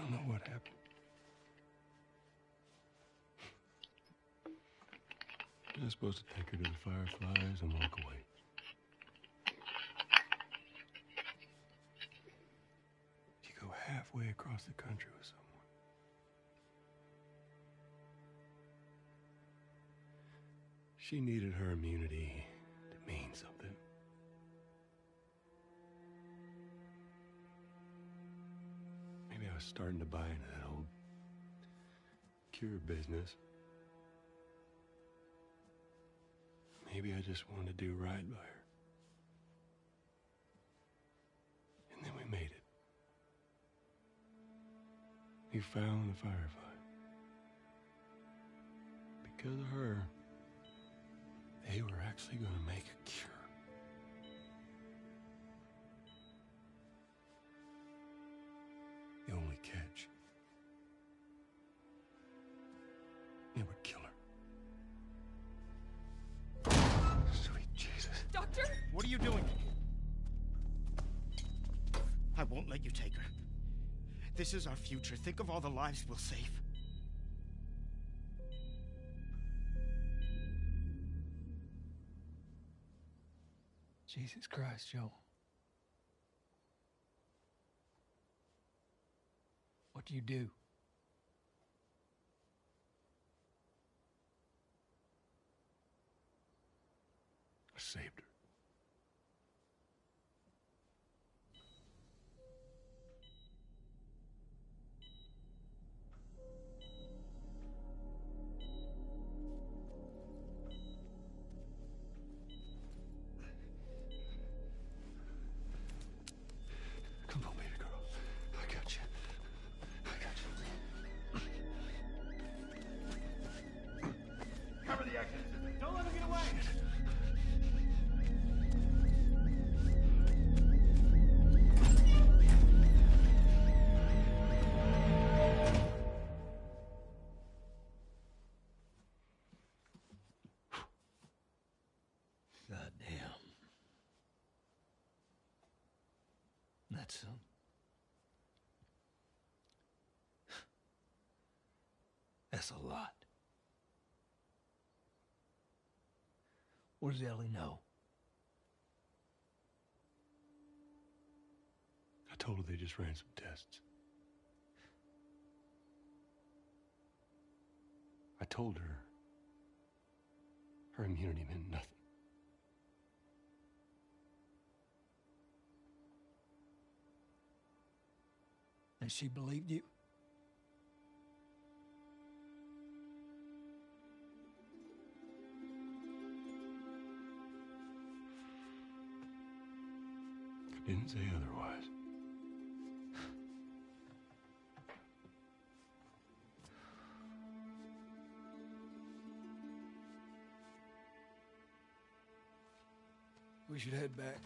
don't know what happened. I was supposed to take her to the Fireflies and walk away. You go halfway across the country with someone. She needed her immunity to mean something. Maybe I was starting to buy into that old cure business. Maybe I just wanted to do right by her. And then we made it. We found the Firefly. Because of her, they were actually going to make a cure. The only catch, it would kill her. Sweet Jesus. Doctor? What are you doing? I won't let you take her. This is our future. Think of all the lives we'll save. Jesus Christ, Joe. What do you do? I saved her. Come on, baby girl. I got you. I got you. Cover the exit. Don't let him get away. God damn. That's that's a lot. What does Ellie know? I told her they just ran some tests. I told her her immunity meant nothing. And she believed you? I didn't say otherwise. We should head back.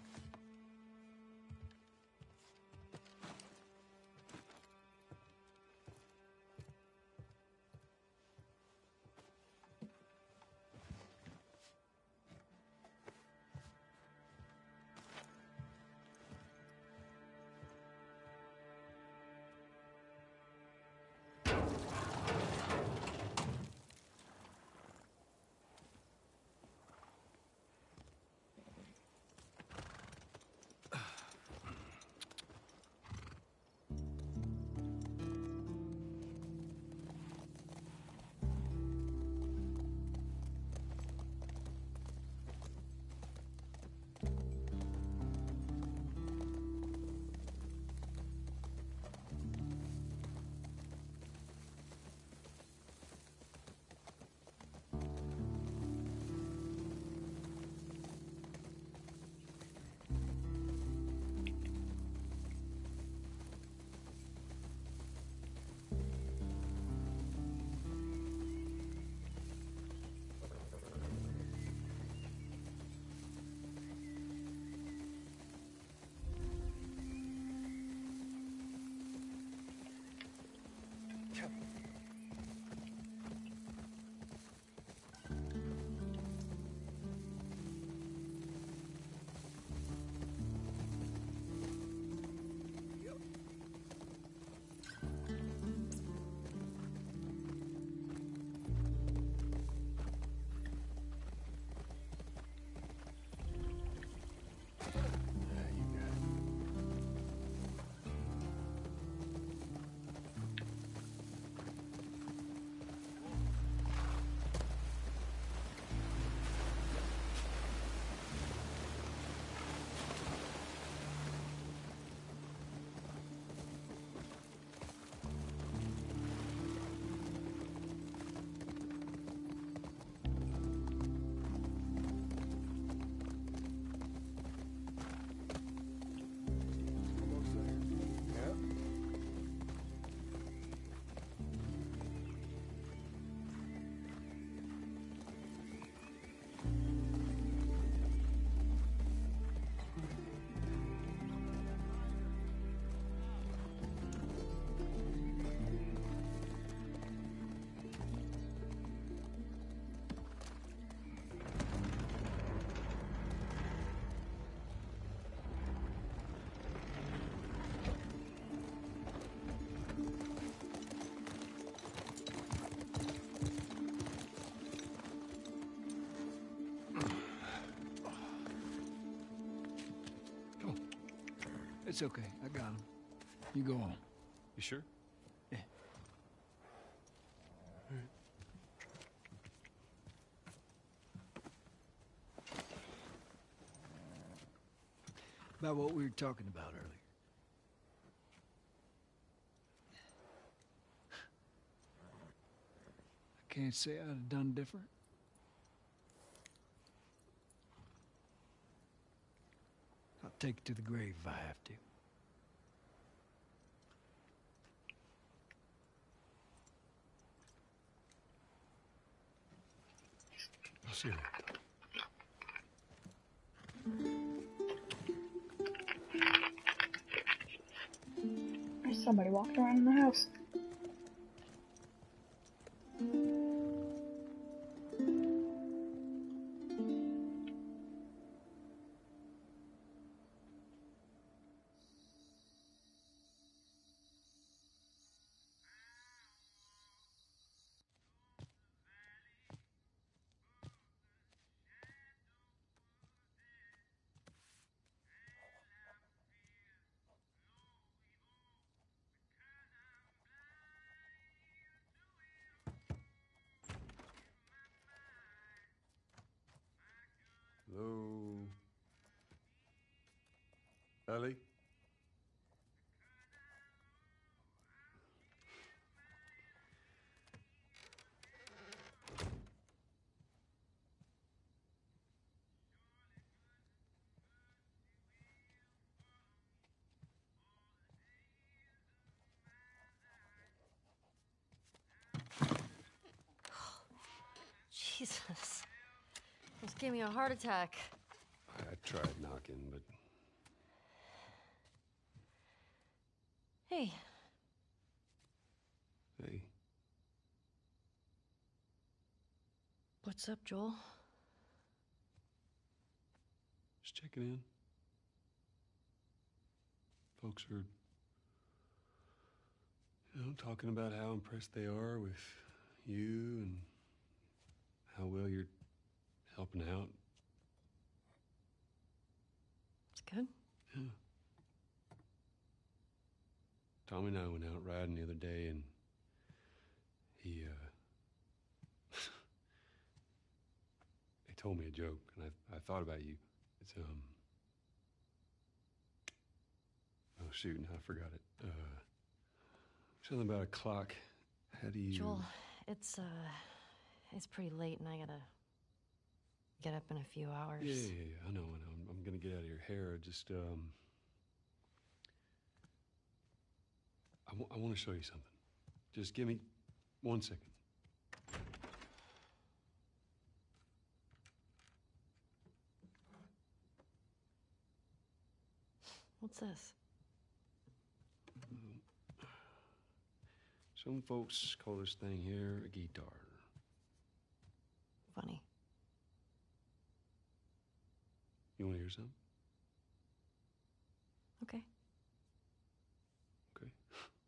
It's okay. I got him. You go on. You sure? Yeah. All right. About what we were talking about earlier. I can't say I'd have done different. I'll take it to the grave if I have to. I'll see you. There's somebody walking around in the house. Hello? Ellie? Jesus. Almost gave me a heart attack. I tried knocking, but Hey, hey, what's up, Joel? just checking in. Folks are, talking about how impressed they are with you and how well you're helping out. It's good. Yeah. Tommy and I went out riding the other day, and he told me a joke, and I thought about you. It's oh shoot, I forgot it. Something about a clock. How do you? Joel, it's pretty late and I gotta get up in a few hours. Yeah. I know. I'm gonna get out of your hair. Just I want to show you something. Just give me 1 second. What's this? Some folks call this thing here a guitar. Funny. You want to hear something? Okay. Okay.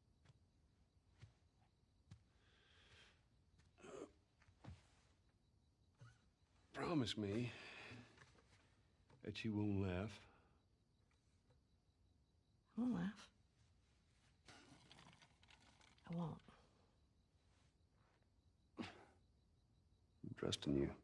Promise me that you won't laugh. I won't laugh. I won't. I'm trusting you.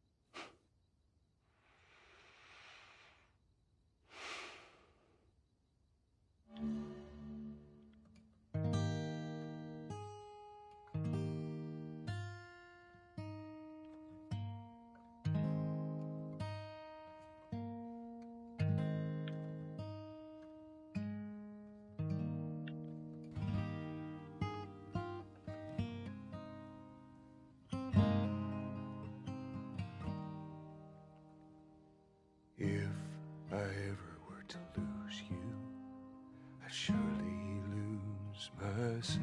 If I ever were to lose you, I'd surely lose myself.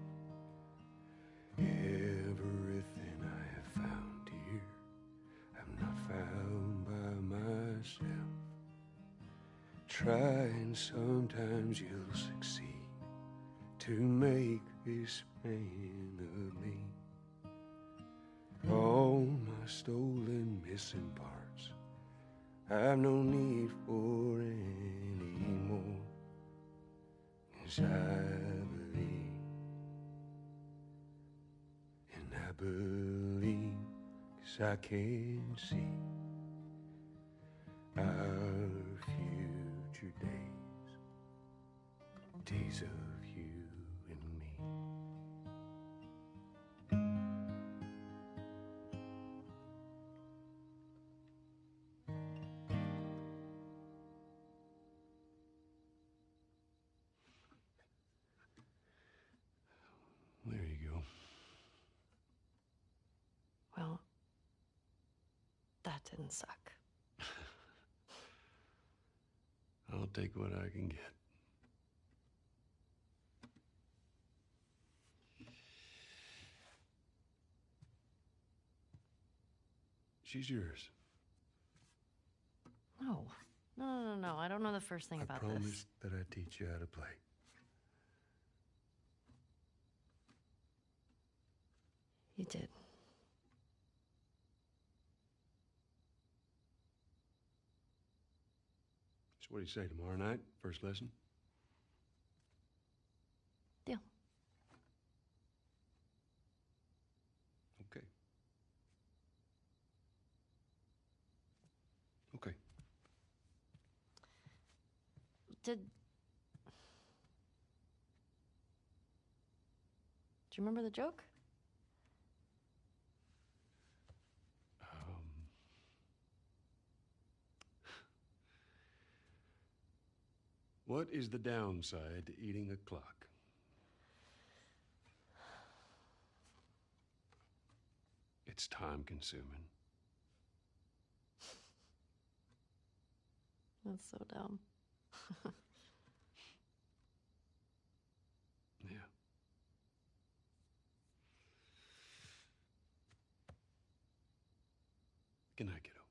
Everything I have found here, I'm not found by myself. Try and sometimes you'll succeed to make this man of me. All my stolen missing parts I've no need for anymore. 'Cause I believe, 'cause I can see our future days, days of you and me. There you go. Well, that didn't suck. I'll take what I can get. She's yours. No. No. I don't know the first thing I about promised this. that I'd teach you how to play. You did. So what do you say, tomorrow night? First lesson? Deal. Okay. Okay. Do you remember the joke? What is the downside to eating a clock? It's time consuming. That's so dumb. Yeah. Good night, kiddo.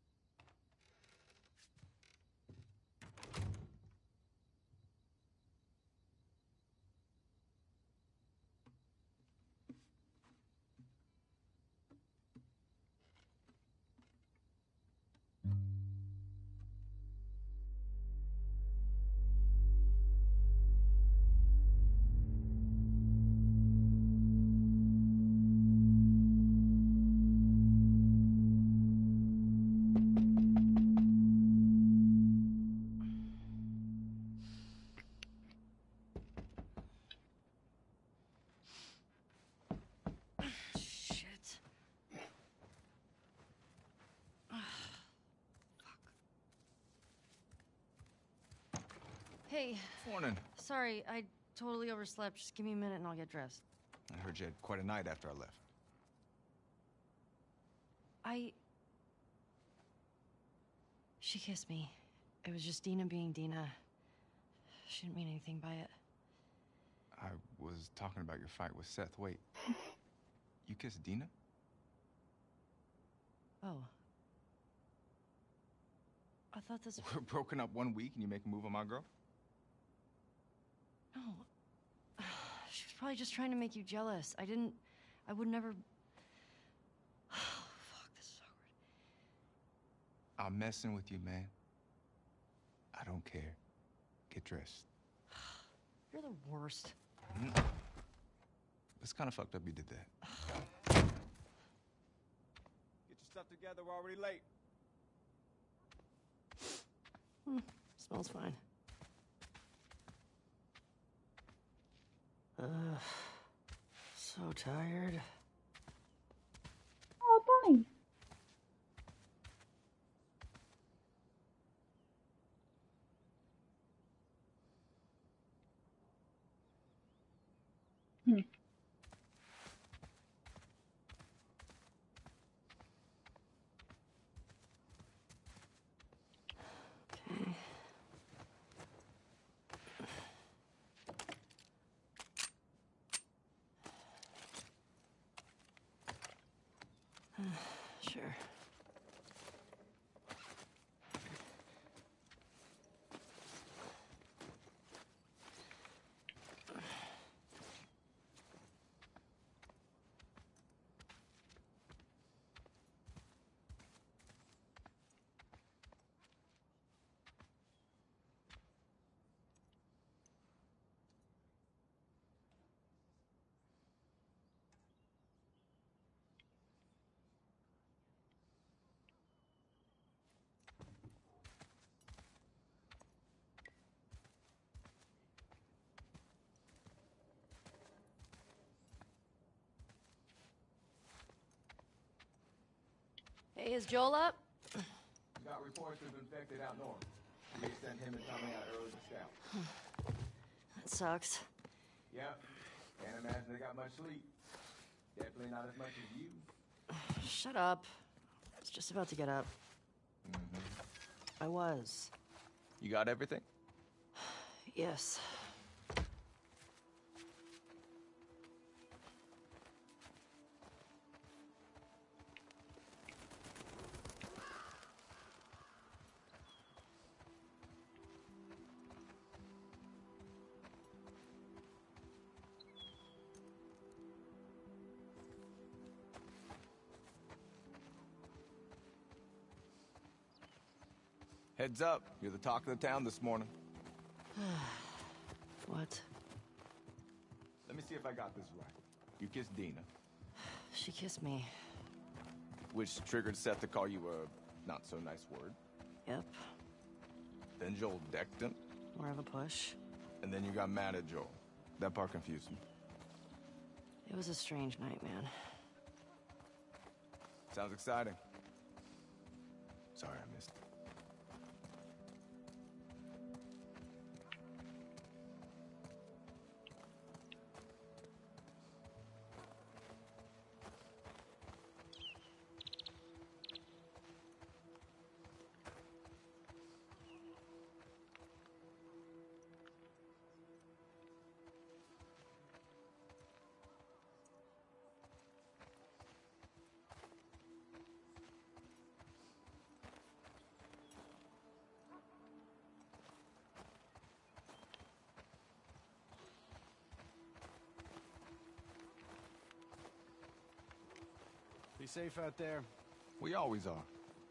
Shit. Hey, Morning. sorry, I totally overslept. Just give me a minute and I'll get dressed. I heard you had quite a night after I left. She kissed me. It was just Dina being Dina. She didn't mean anything by it. I was talking about your fight with Seth. Wait. You kissed Dina? Oh. I thought this... We're broken up 1 week and you make a move on my girl? No. She was probably just trying to make you jealous. I would never... Oh, fuck, this is awkward. I'm messing with you, man. I don't care. Get dressed. You're the worst. It's kind of fucked up you did that. Get your stuff together, we're already late. Smells fine. So tired. Oh, Bunny. Okay. Hey, is Joel up? Got reports of infected out north. They sent him and Tommy out early to scout. That sucks. Yep. Can't imagine they got much sleep. Definitely not as much as you. Shut up. I was just about to get up. I was. You got everything? Yes. Heads up. You're the talk of the town this morning. What? Let me see if I got this right. You kissed Dina, She kissed me. which triggered Seth to call you a not-so-nice word. Yep. Then Joel decked him, More of a push. and then you got mad at Joel. That part confused me. It was a strange night, man. Sounds exciting. Sorry I missed it. Be safe out there. We always are.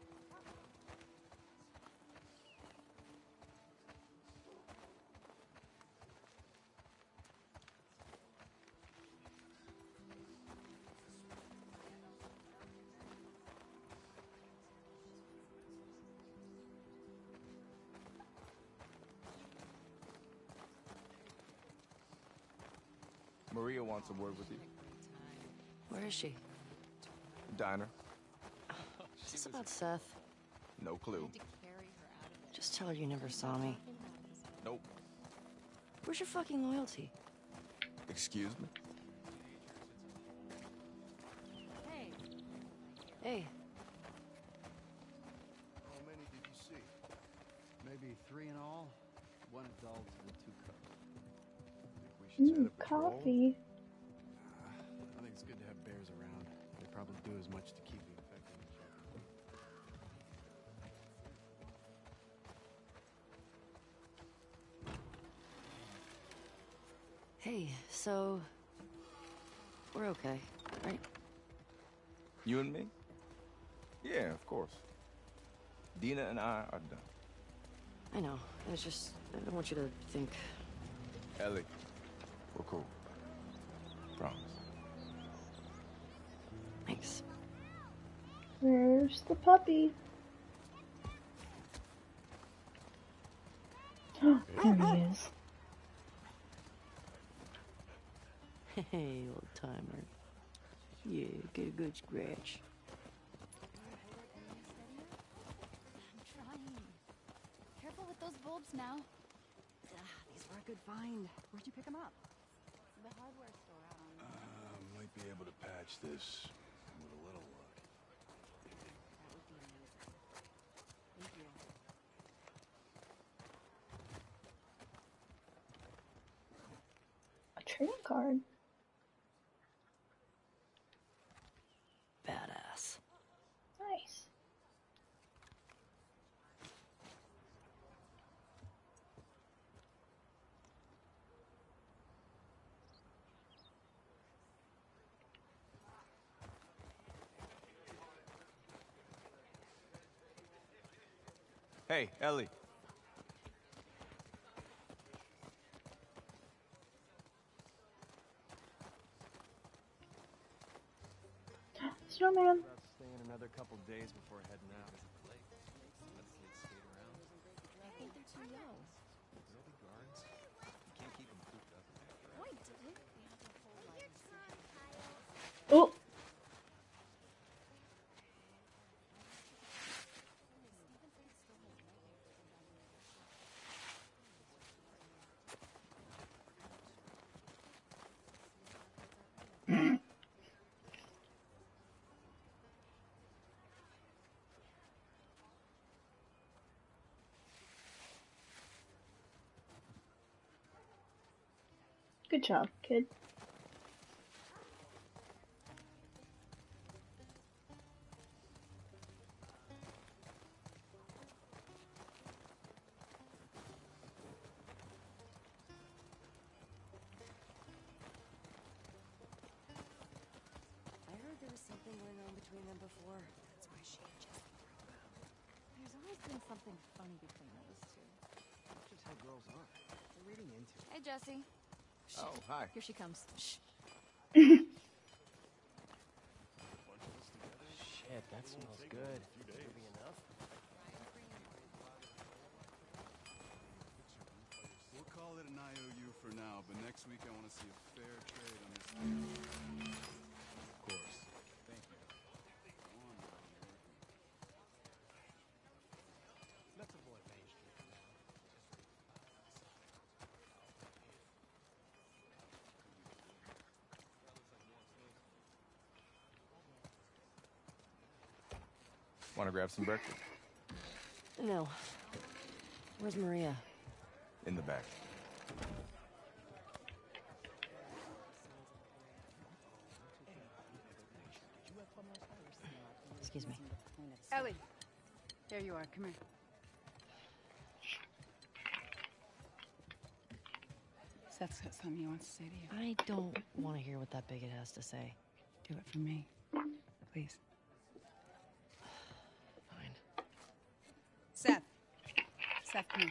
Maria wants a word with you. Where is she? Diner. Is this about Seth? No clue. Just tell her you never saw me. Nope. Where's your fucking loyalty? Excuse me? Hey, How many did you see? Maybe 3 in all. 1 adult and 2 cubs. Think we should set up a patrol? Coffee. I think it's good to have bears around. They probably do as much to keep the infected in check. hey, so... We're okay, right? You and me? Yeah, of course. Dina and I are done. I know. I don't want you to think... Ellie, we're cool. Promise. Thanks. Where's the puppy? There he is. Hey, old timer. Yeah, get a good scratch. I'm trying. Careful with those bulbs now. These were a good find. Where'd you pick them up? The hardware store out on... Might be able to patch this with a little luck. That would be amazing. Thank you. A trading card. Badass. Nice. Hey, Ellie. Snowman. About staying another couple days before heading out. I think they're too young. Why did it? They have their whole life. Oh, Good job, kid. I heard there was something going on between them before. That's why she and Jesse broke up. There's always been something funny between those two. That's just how girls are. They're reading into it. Hey, Jesse. Oh, hi. Here she comes. Shh. Shit, that smells good. Maybe enough? We'll call it an IOU for now, but next week I want to see a fair trade on this. Of course. Thank you. Go on, man. Let's avoid Main Street for now. Want to grab some breakfast? No. Where's Maria? In the back. Excuse me. Ellie, there you are. Come here. Seth's got something he wants to say to you. I don't want to hear what that bigot has to say. Do it for me, please. Fine. Seth. Seth, come here.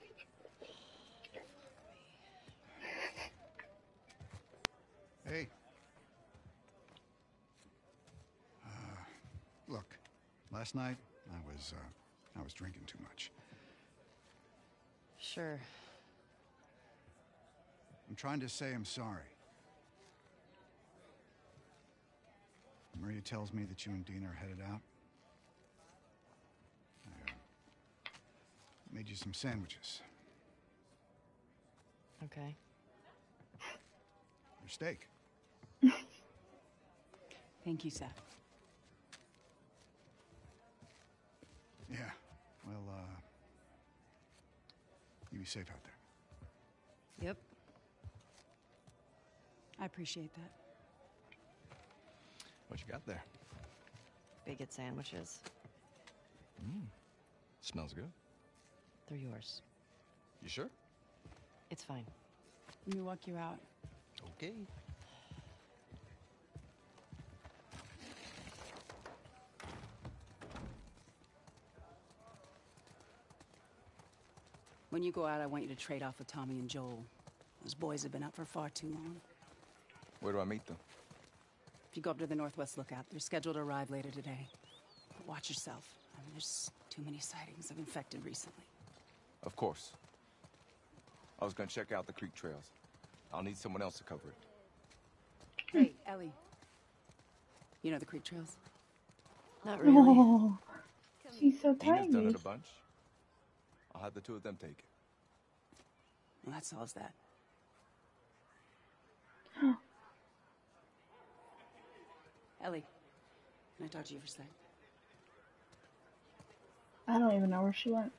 Hey. Look, last night I was drinking too much. Sure. I'm trying to say I'm sorry. Maria tells me that you and Dean are headed out. I made you some sandwiches. Okay. Your steak. Thank you, Seth. Yeah. Well, you be safe out there. Yep. I appreciate that. What you got there? Bigot sandwiches. Smells good. They're yours. You sure? It's fine. Let me walk you out. Okay. When you go out, I want you to trade off with Tommy and Joel. Those boys have been up for far too long. Where do I meet them? If you go up to the Northwest Lookout, they're scheduled to arrive later today. But watch yourself. I mean, there's too many sightings of infected recently. Of course. I was gonna check out the creek trails. I'll need someone else to cover it. Hey, Ellie. You know the creek trails? Not really. Oh, she's so Dina's done tiny. it a bunch. I'll have the two of them take it. Well, that solves that. Ellie, can I talk to you for a sec? I don't even know where she went.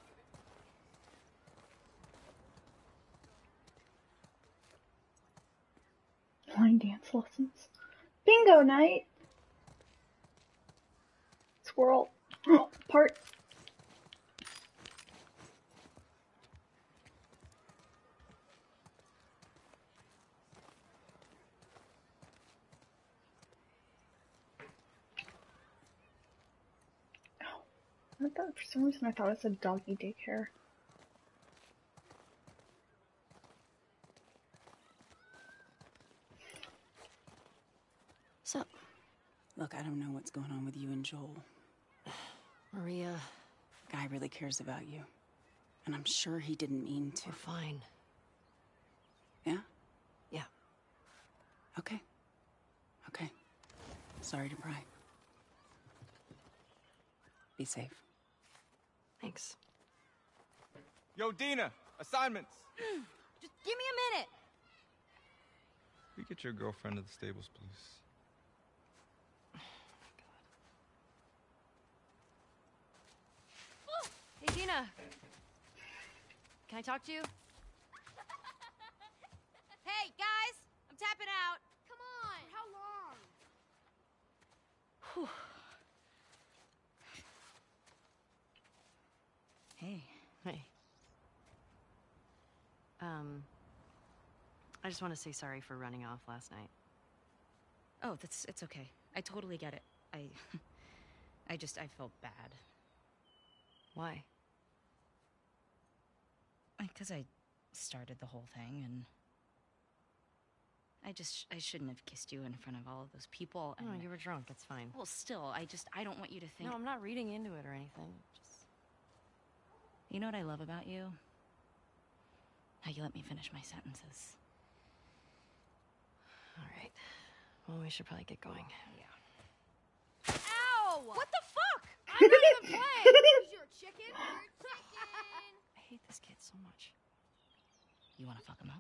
Line dance lessons. Bingo night! Squirrel. Part. I thought, for some reason I thought it said doggy daycare. So, Look, I don't know what's going on with you and Joel. Maria, Guy really cares about you. And I'm sure he didn't mean to. we're fine. Yeah? Yeah. Okay. Okay. Sorry to pry. Be safe. Thanks. Yo, Dina! Assignments! Just give me a minute. We get your girlfriend to the stables, please. Hey, Dina. Can I talk to you? Hey, guys! I'm tapping out. Come on! For how long? Whew. Hey. Hey. I just want to say sorry for running off last night. Oh, it's okay. I totally get it. I felt bad. Why? Because I started the whole thing, and I shouldn't have kissed you in front of all of those people. And No, you were drunk. It's fine. Well, still, I don't want you to think. No, I'm not reading into it or anything. Just... You know what I love about you? How you let me finish my sentences. All right. Well, we should probably get going. Yeah. Ow! What the fuck? I'm not even playing! You're a chicken? You're a chicken! I hate this kid so much. You want to fuck him up?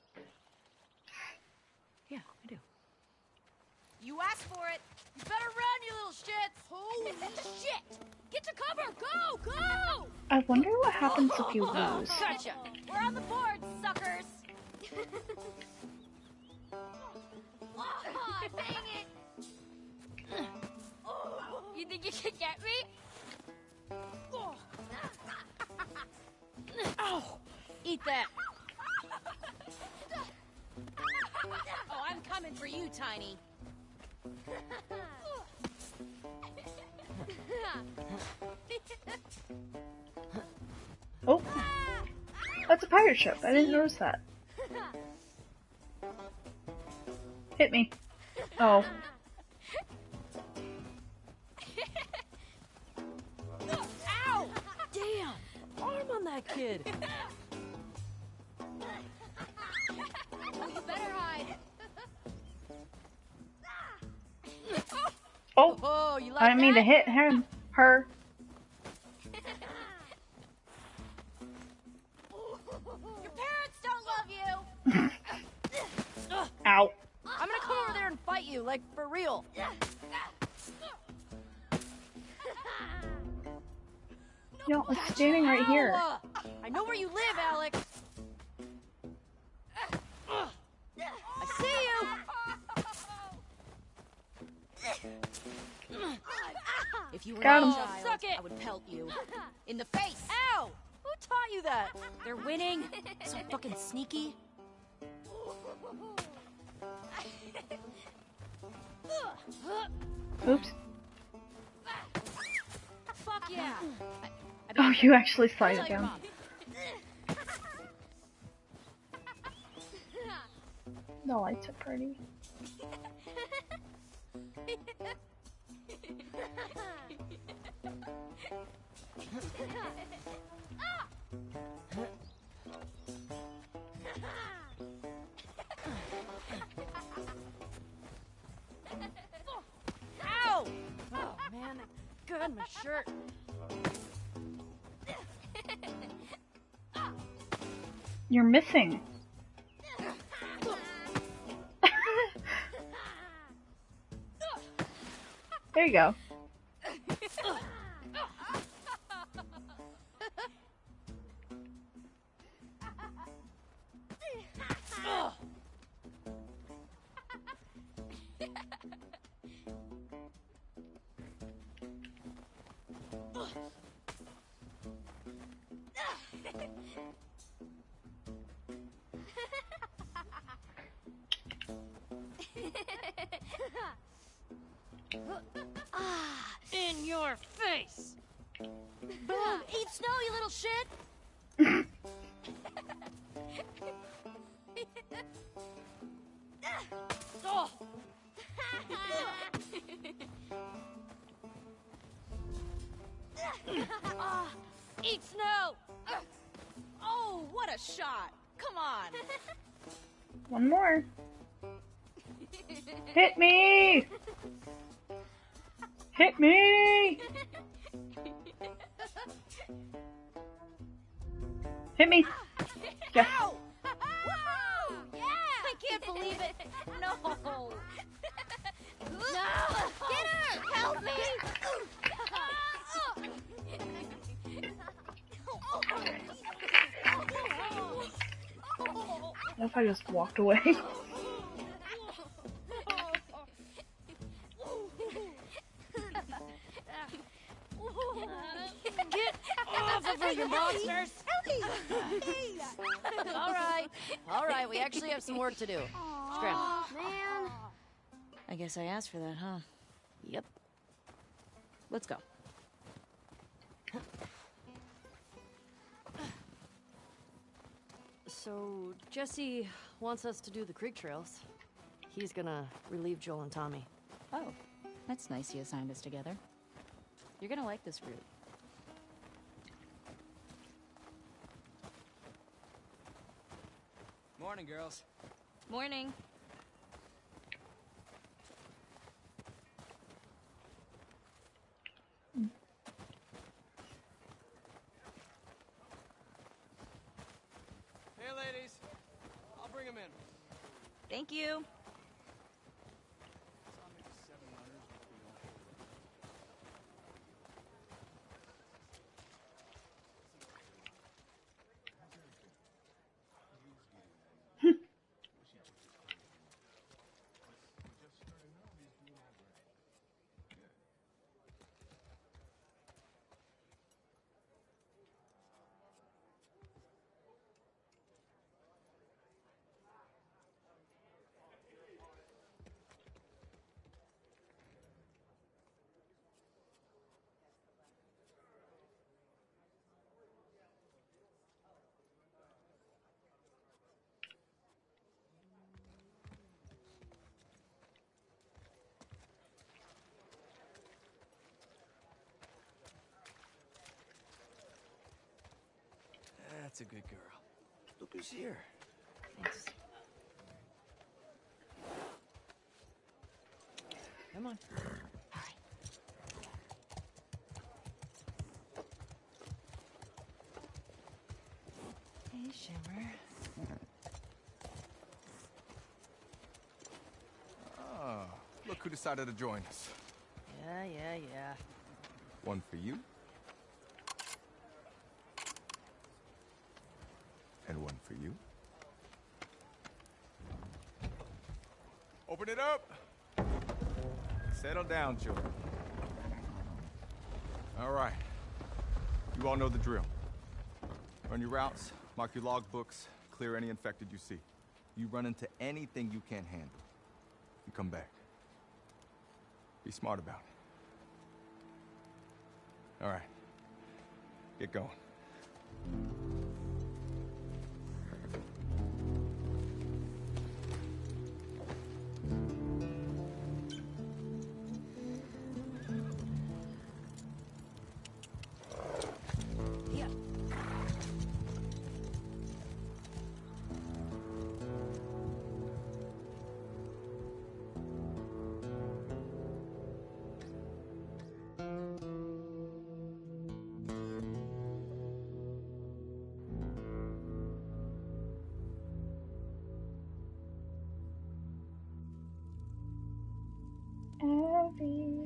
Yeah, I do. You asked for it! You better run, you little shits! Holy shit! Get to cover! Go! Go! I wonder what happens if you lose. Gotcha! We're on the board, suckers! Oh, dang it! You think you can get me? Ow! Eat that! Oh, I'm coming for you, Tiny. Oh, that's a pirate ship. I didn't notice that. Hit me. Oh. Ow! Damn! Arm on that kid! Oh, you better hide. Oh, Oh, you like I didn't mean to hit him. Her. Your parents don't love you. Ow. I'm gonna come over there and fight you, like, for real. No, it's standing right here. Ow! I know where you live, Alex. I see you. If you were Got a him. child, Suck it. I would pelt you. In the face! Ow! Who taught you that? They're winning! So fucking sneaky. Oops. Fuck yeah! Oh, you actually slide it down. The lights are pretty. Ow! Oh man, God, my shirt. You're missing. There you go. In your face! Boom! Eat snow, you little shit! Oh! Eat snow! Oh, what a shot! Come on! One more. Hit me! Hit me! Hit me! Yes. Ow! Woo! Yeah! I can't believe it! No! No! Get her! Help me! What if I just walked away? Get off of her, you monsters! All right, we actually have some work to do. Scram. Man. I guess I asked for that, huh? Yep. Let's go. So, Jesse wants us to do the creek trails. He's gonna relieve Joel and Tommy. Oh, that's nice he assigned us together. You're gonna like this route. Morning, girls. Morning. Hey, ladies. I'll bring them in. Thank you. That's a good girl. Look who's here. Thanks. Come on. Hey, Shimmer. Ah, look who decided to join us. Yeah. One for you. And one for you. Open it up. Settle down, children. All right. You all know the drill. Run your routes, mark your logbooks, clear any infected you see. You run into anything you can't handle, you come back. Be smart about it. All right. Get going. Abby.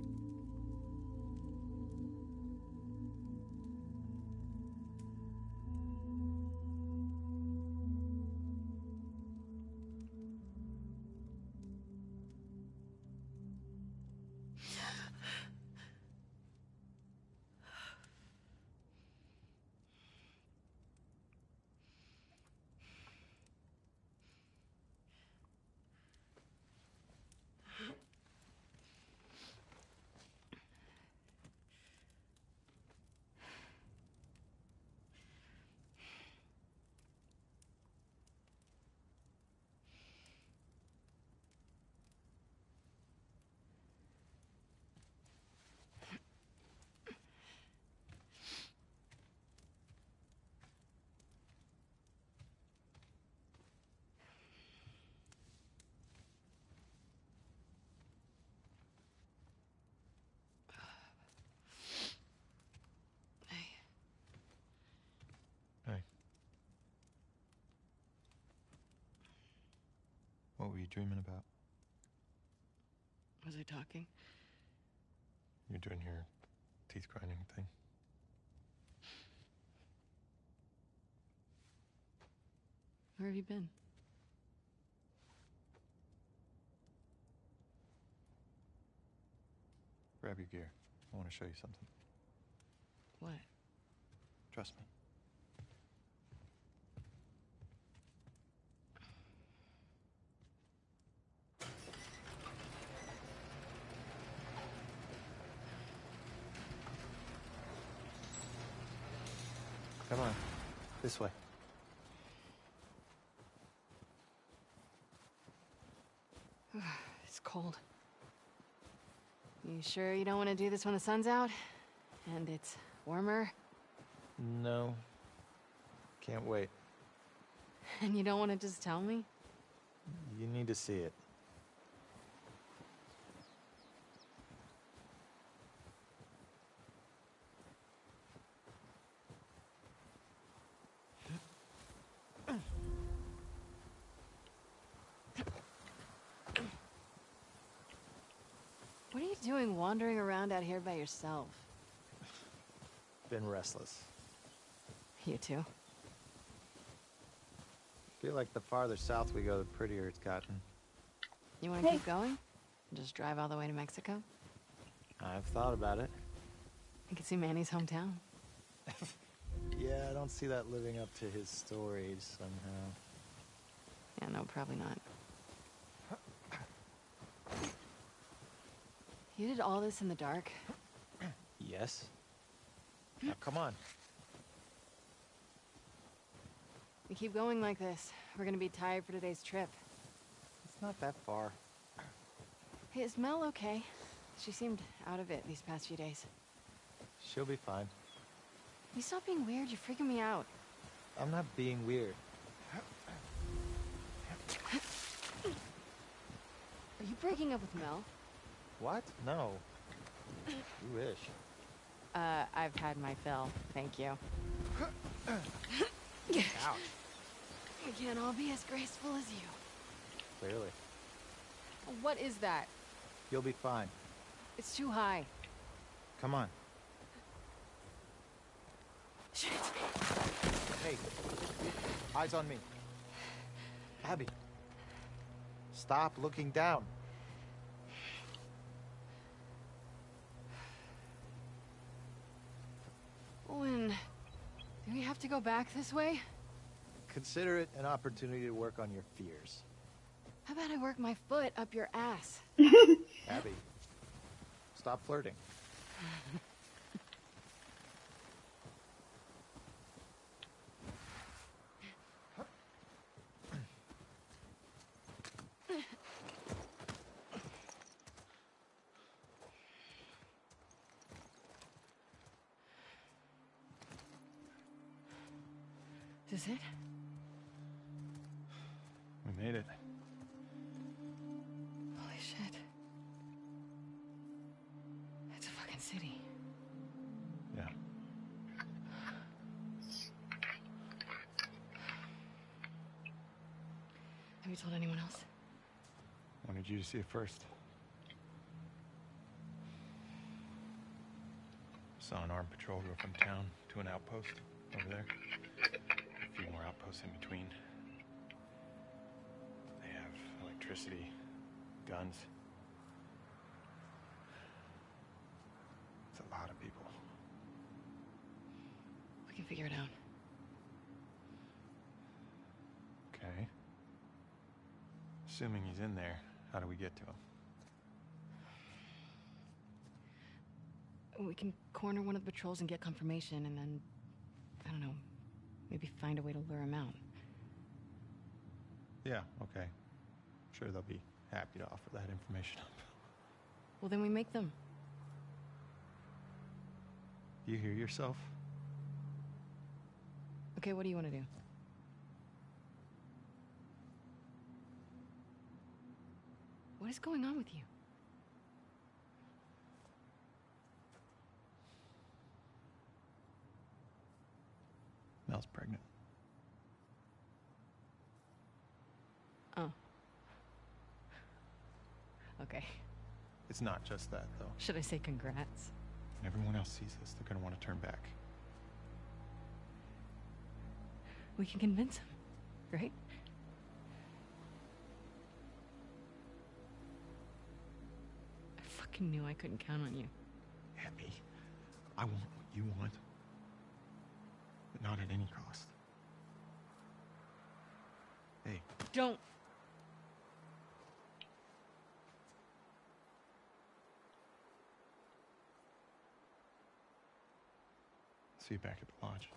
What were you dreaming about? Was I talking? You're doing your teeth grinding thing. Where have you been? Grab your gear. I want to show you something. What? Trust me. Come on. This way. It's cold. You sure you don't want to do this when the sun's out? And it's warmer? No. Can't wait. And you don't want to just tell me? You need to see it. What are you doing wandering around out here by yourself? Been restless. You too? Feel like the farther south we go, the prettier it's gotten. You want to keep going? And just drive all the way to Mexico? I've thought about it. You can see Manny's hometown. Yeah, I don't see that living up to his stories somehow. Yeah, no, probably not. You did all this in the dark? Yes. Now, come on. We keep going like this, we're gonna be tired for today's trip. It's not that far. Hey, is Mel okay? She seemed out of it these past few days. She'll be fine. You stop being weird, you're freaking me out. I'm not being weird. Are you breaking up with Mel? What? No. You wish. I've had my fill, thank you. Ouch. We can't all be as graceful as you. Clearly. What is that? You'll be fine. It's too high. Come on. Shit. Hey. Eyes on me. Abby. Stop looking down. Owen, do we have to go back this way? Consider it an opportunity to work on your fears. How about I work my foot up your ass? Abby, stop flirting. Is it? We made it. Holy shit. It's a fucking city. Yeah. Have you told anyone else? Wanted you to see it first. Saw an armed patrol go from town to an outpost over there. A few more outposts in between. They have electricity, guns. It's a lot of people. We can figure it out. Okay. Assuming he's in there, how do we get to him? We can corner one of the patrols and get confirmation, and then, I don't know, maybe find a way to lure him out. Yeah, okay. Sure they'll be happy to offer that information up. Well, then we make them. You hear yourself? Okay, what do you want to do? What is going on with you? Mel's pregnant. Oh. Okay. It's not just that, though. Should I say congrats? When everyone else sees this, they're gonna want to turn back. We can convince him. right? I fucking knew I couldn't count on you. Abby, I want what you want, but not at any cost. Hey. Don't. See you back at the lodge.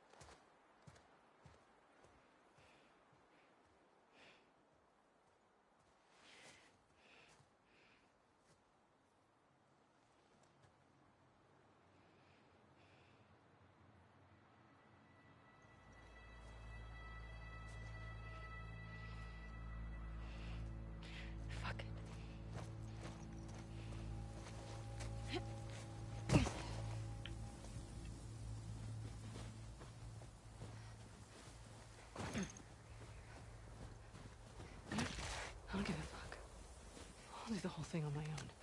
Fuck it. I don't give a fuck. I'll do the whole thing on my own.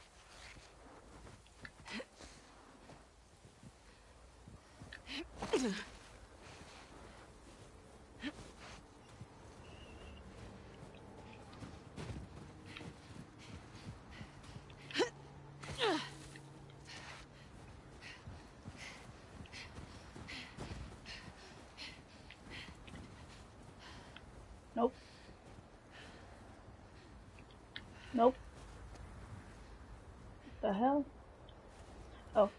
Nope. Nope. What the hell? Oh.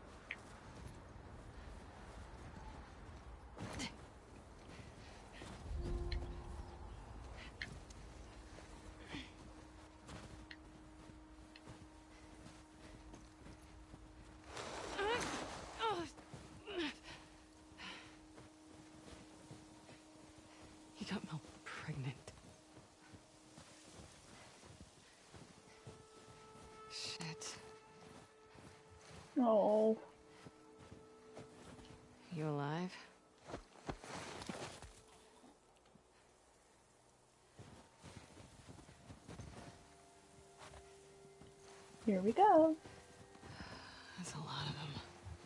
He got Mel pregnant. Shit. No. You alive? Here we go. That's a lot of them.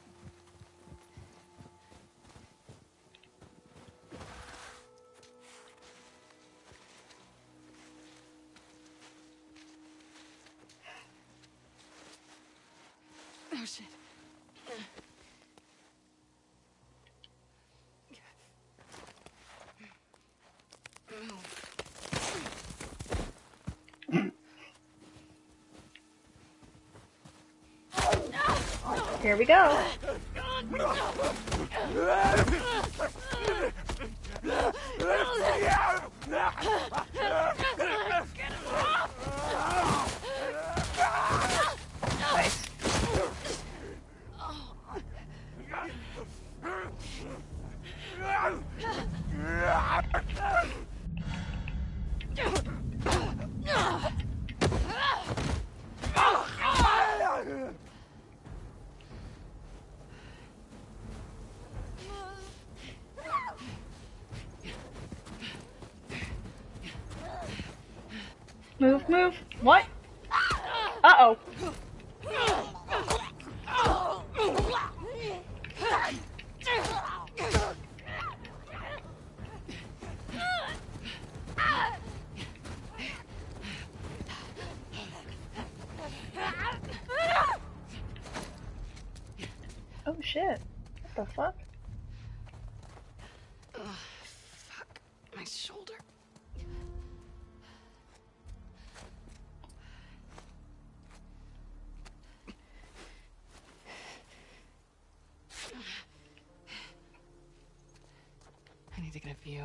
Oh shit. Here we go. Nice. Move, move. What? Uh-oh. Oh shit. What the fuck? Fuck. My shoulder. I need to get a view.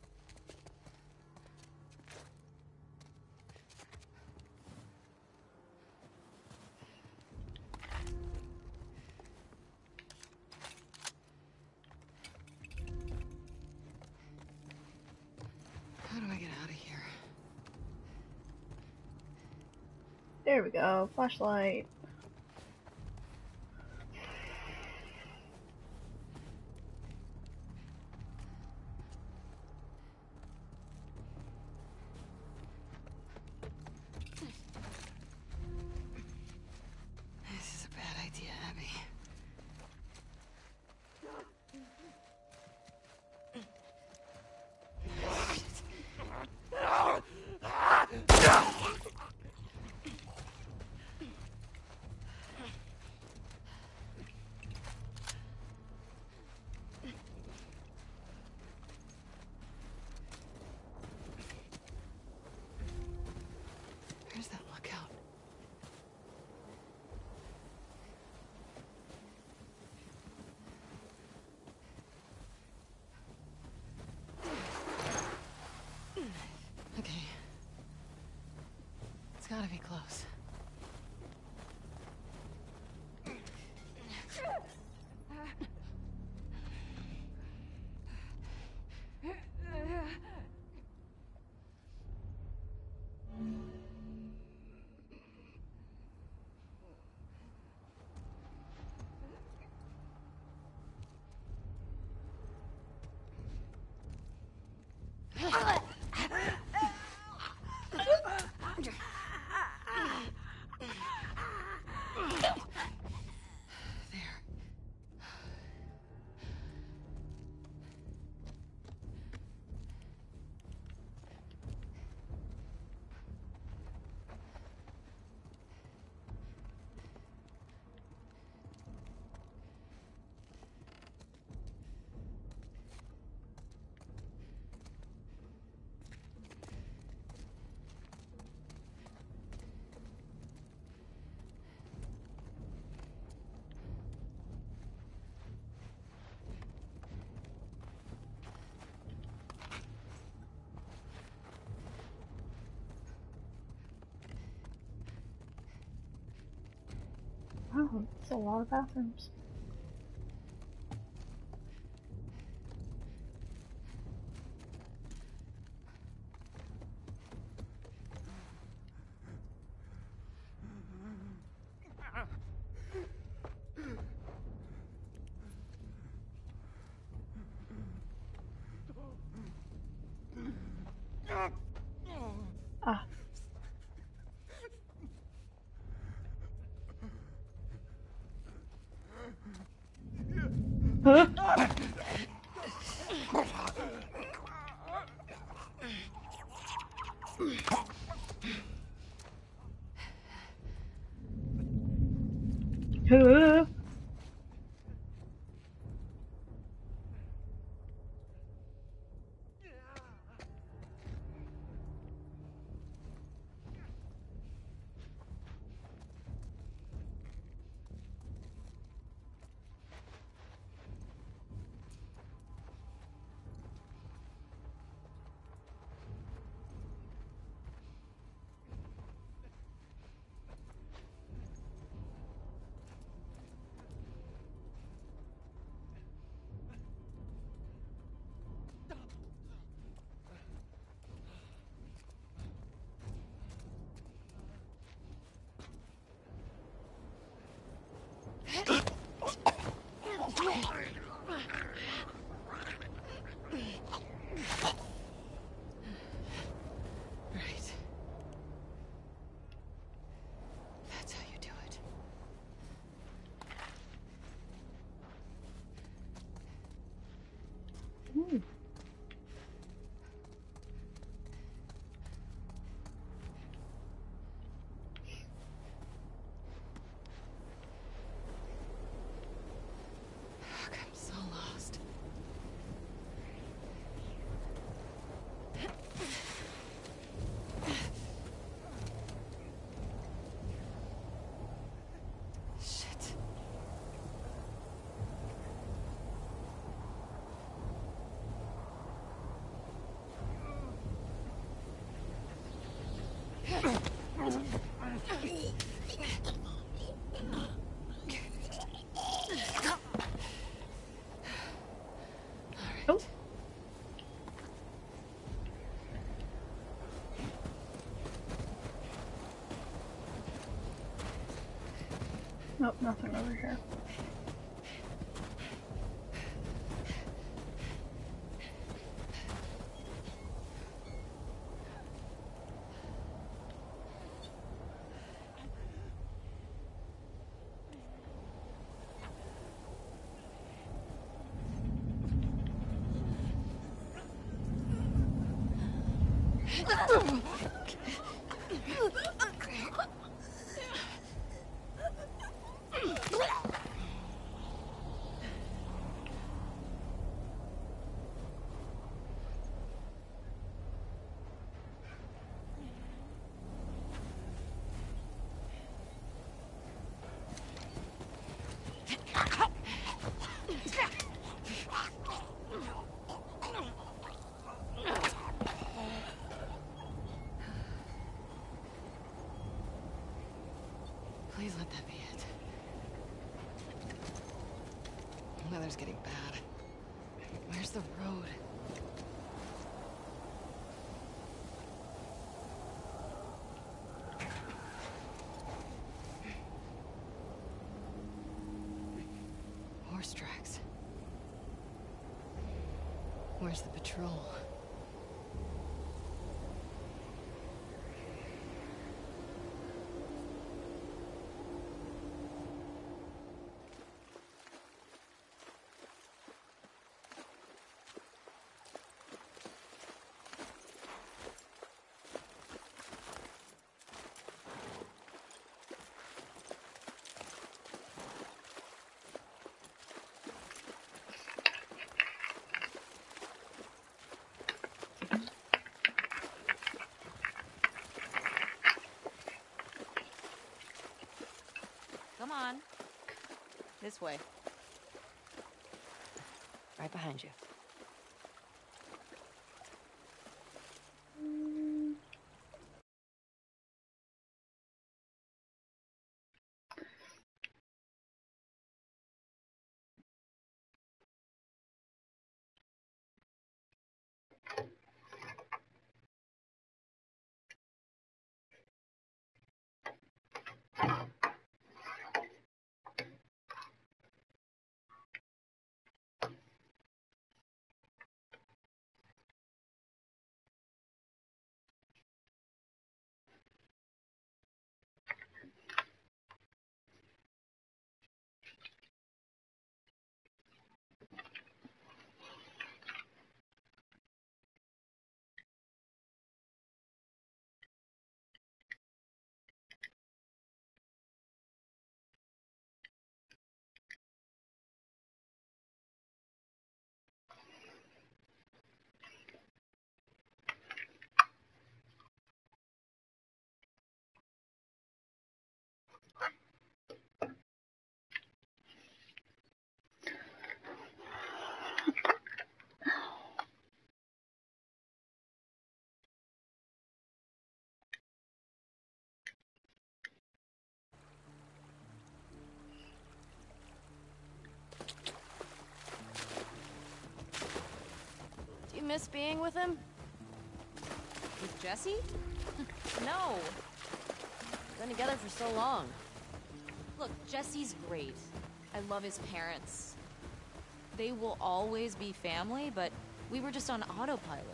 How do I get out of here? There we go. Flashlight. This is a bad idea, Abby. Shit. Oh, that's a lot of bathrooms. Ah. Huh? Huh? Right. That's how you do it. Hmm. Fuck, I'm so lost. Shit. Oh. Nope, nothing over here. Please let that be it. The weather's getting bad. Where's the road? Horse tracks. Where's the patrol? Come on. This way. Right behind you. miss being with him? With Jesse? No. Been together for so long. Look, Jesse's great. I love his parents. They will always be family, but we were just on autopilot.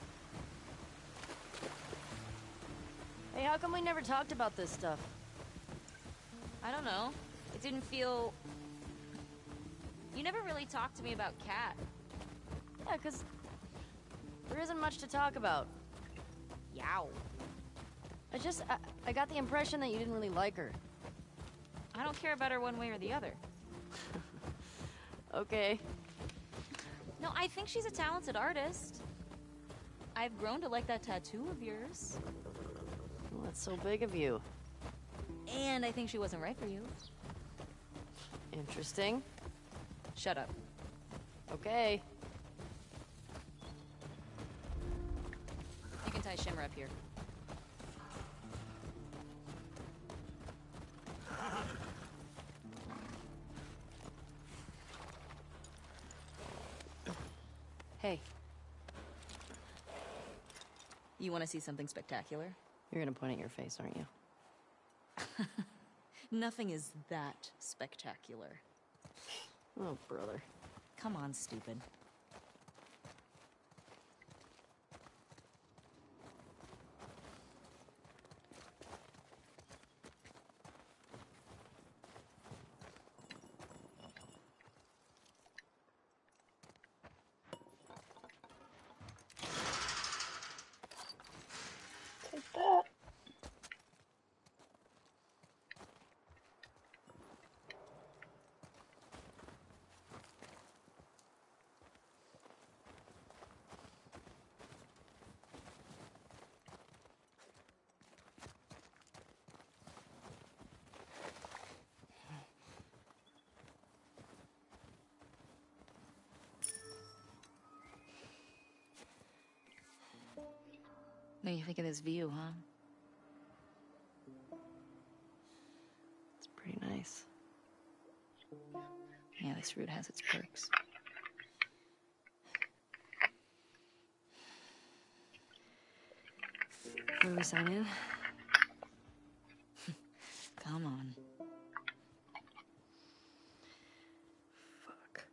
Hey, how come we never talked about this stuff? I don't know. It didn't feel... You never really talked to me about Kat. Yeah, 'cause there isn't much to talk about. Yow. I got the impression that you didn't really like her. I don't care about her one way or the other. Okay. No, I think she's a talented artist. I've grown to like that tattoo of yours. Well, that's so big of you. And I think she wasn't right for you. Interesting. Shut up. Okay. You can tie Shimmer up here. Hey. You want to see something spectacular? You're gonna point at your face, aren't you? Nothing is that spectacular. Oh, brother. Come on, stupid. Take that. What do you think of this view, huh? It's pretty nice. Yeah, this route has its perks. Where do we sign in? Come on. Fuck.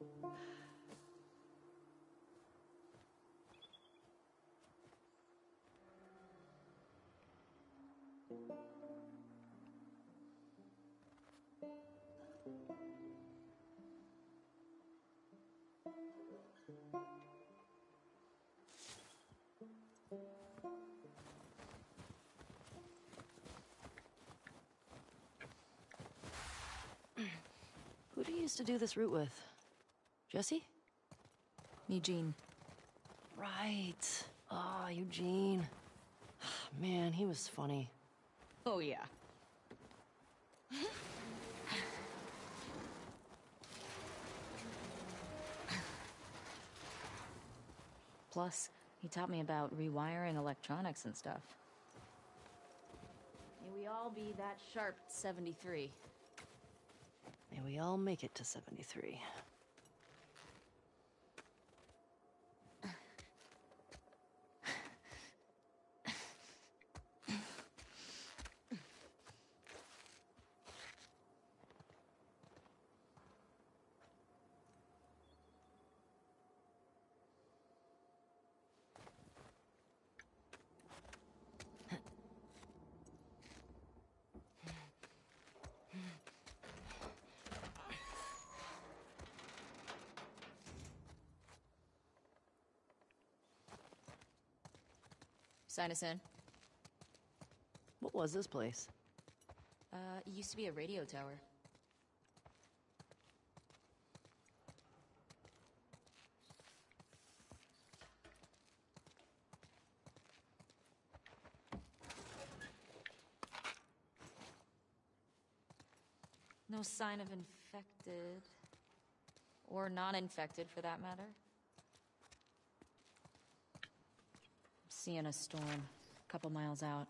Who do you used to do this route with? Jesse? Eugene. Right. Ah, Eugene. Man, he was funny. Oh, yeah. Plus, he taught me about rewiring electronics and stuff. May we all be that sharp at 73. May we all make it to 73. Sign us in. What was this place? It used to be a radio tower. No sign of infected. Or non-infected, for that matter. Seeing a storm, a couple miles out.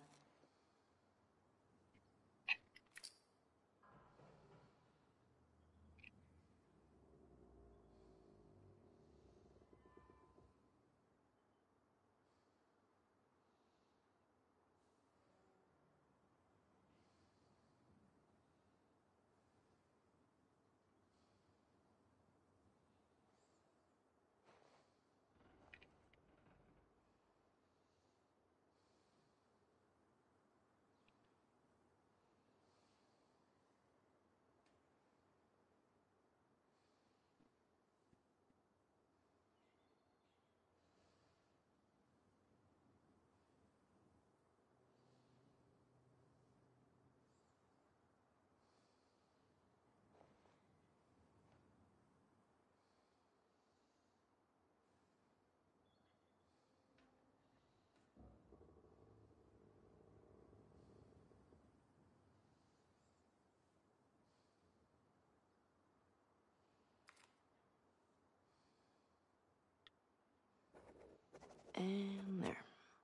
And there.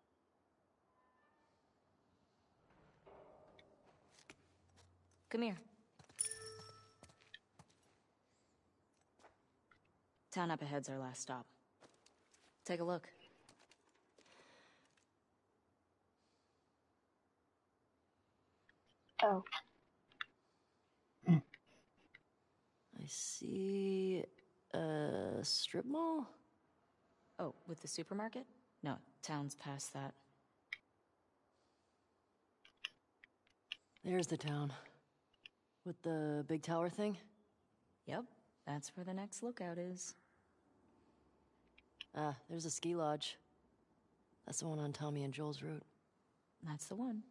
Come here. Town up ahead's our last stop. Take a look. Oh. I see a strip mall? Oh, with the supermarket? No, town's past that. There's the town. With the big tower thing? Yep, that's where the next lookout is. Ah, there's a ski lodge. That's the one on Tommy and Joel's route. That's the one.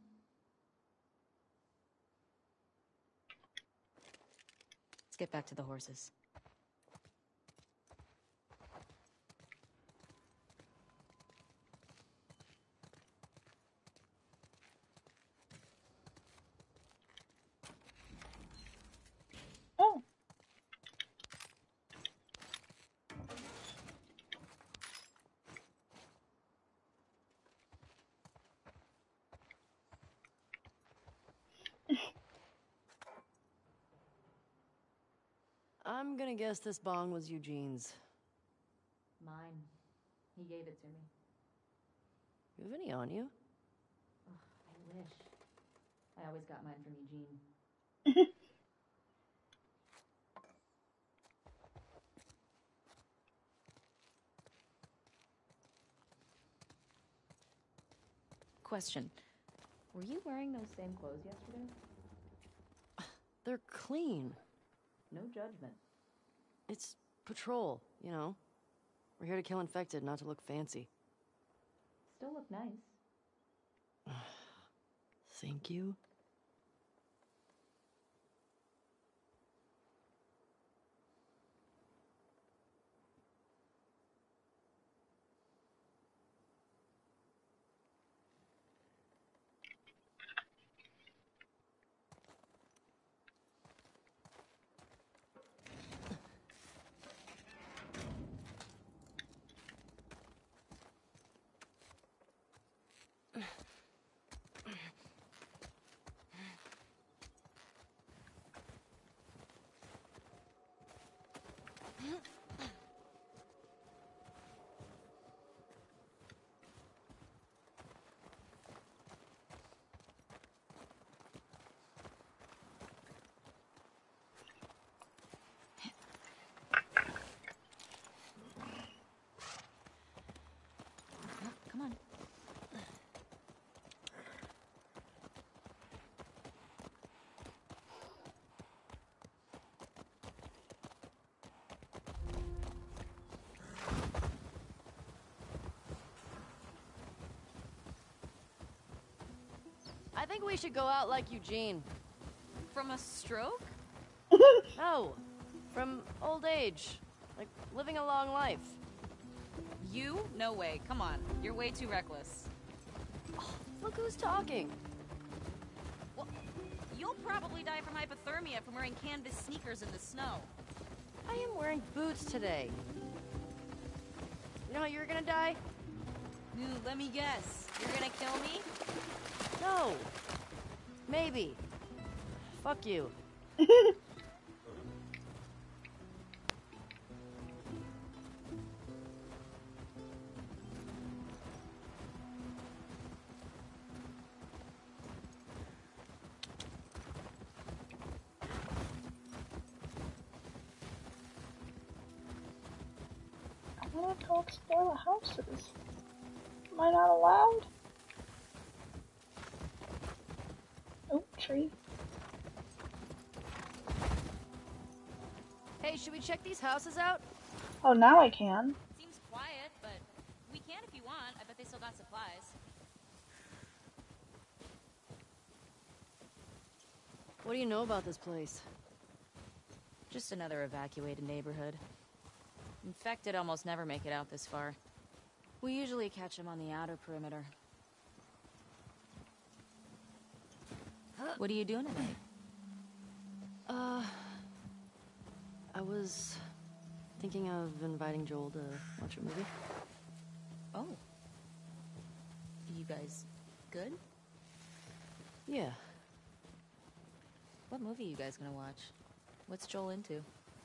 Let's get back to the horses. Oh. I'm gonna guess this bong was Eugene's. Mine. He gave it to me. You have any on you? Ugh, I wish. I always got mine from Eugene. Question. Were you wearing those same clothes yesterday? They're clean. No judgment. It's patrol, you know. We're here to kill infected, not to look fancy. Still look nice. Thank you. Come on. I think we should go out like Eugene. From a stroke? No, from old age. Like, living a long life. You? No way. Come on. You're way too reckless. Oh, look who's talking. Well, you'll probably die from hypothermia from wearing canvas sneakers in the snow. I am wearing boots today. You know how you're gonna die? Ooh, let me guess. You're gonna kill me? No. Maybe. Fuck you. I want to go explore the houses. Am I not allowed? Oh, tree. Hey, should we check these houses out? Oh, now I can. Seems quiet, but we can if you want. I bet they still got supplies. What do you know about this place? Just another evacuated neighborhood. Infected almost never make it out this far. We usually catch them on the outer perimeter. What are you doing tonight? I was thinking of inviting Joel to watch a movie. Oh, You guys good? Yeah. What movie are you guys gonna watch? What's Joel into?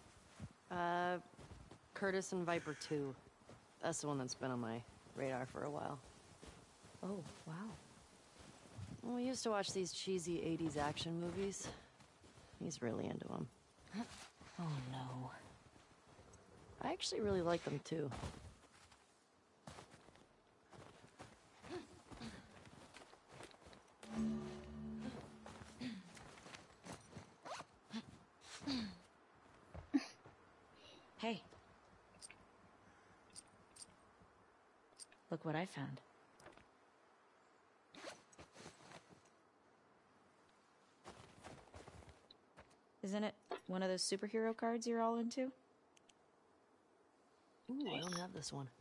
Curtis and Viper 2. That's the one that's been on my radar for a while. Oh, wow. Well, we used to watch these cheesy 80s action movies. He's really into them. Oh, no. I actually really like them, too. Hey. Look what I found. Isn't it one of those superhero cards you're all into? Ooh, I don't have this one.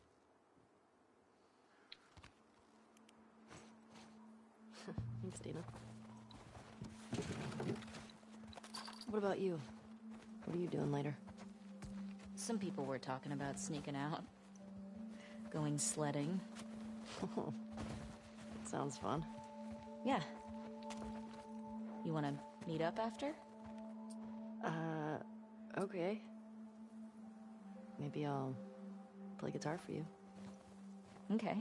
Thanks, Dana. What about you? What are you doing later? Some people were talking about sneaking out. Going sledding. Oh, that sounds fun. Yeah. You wanna meet up after? Okay. Maybe I'll play guitar for you. Okay.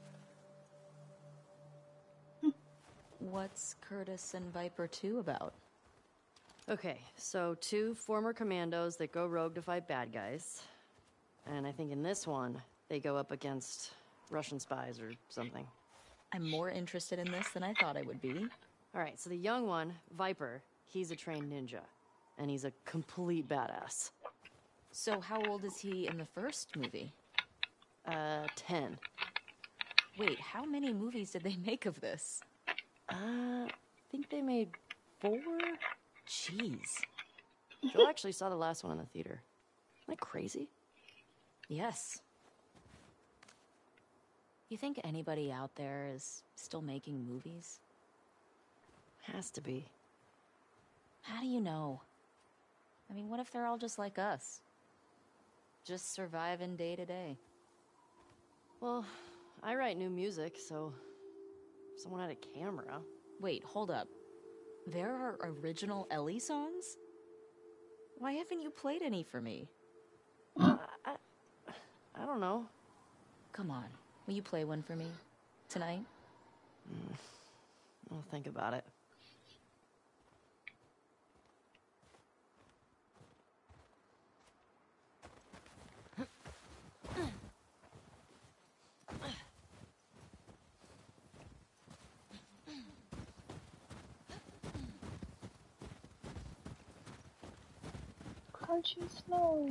What's Curtis and Viper 2 about? Okay, so 2 former commandos that go rogue to fight bad guys. And I think in this one, they go up against Russian spies or something. I'm more interested in this than I thought I would be. Alright, so the young one, Viper, he's a trained ninja. And he's a complete badass. So how old is he in the first movie? 10. Wait, how many movies did they make of this? I think they made 4? Jeez. Joel actually saw the last one in the theater. Isn't that crazy? Yes. You think anybody out there is still making movies? Has to be. How do you know? I mean, what if they're all just like us? Just surviving day to day. Well, I write new music, so if someone had a camera. Wait, hold up. There are original Ellie songs? Why haven't you played any for me? I don't know. Come on, will you play one for me? Tonight? I'll think about it. Crunchy snow.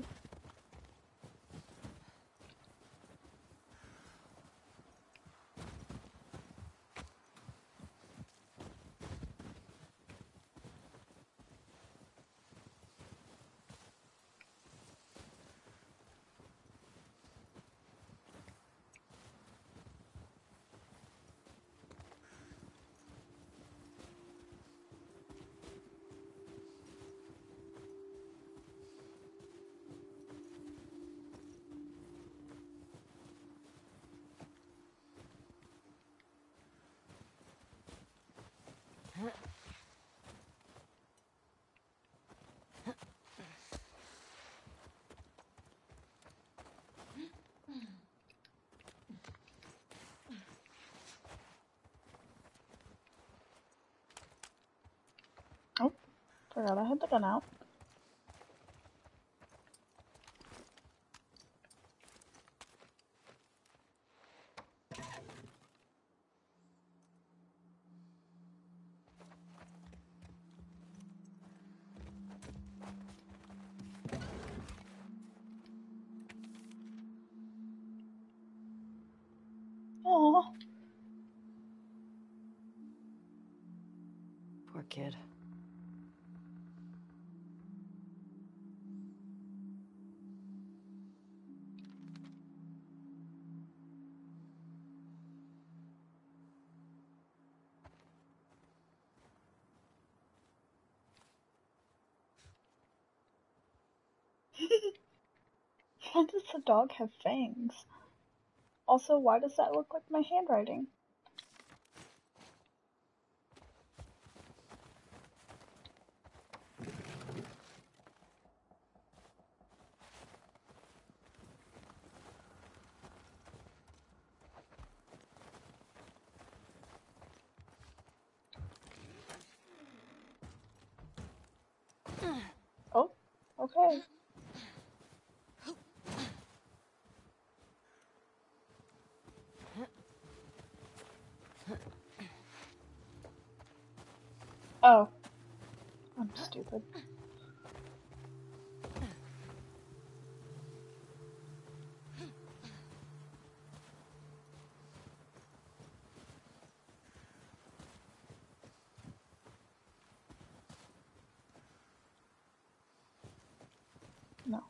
Oh, forgot I had the gun out. Aww. Poor kid. Why does the dog have fangs? Also, why does that look like my handwriting? Okay. Oh. I'm stupid. No.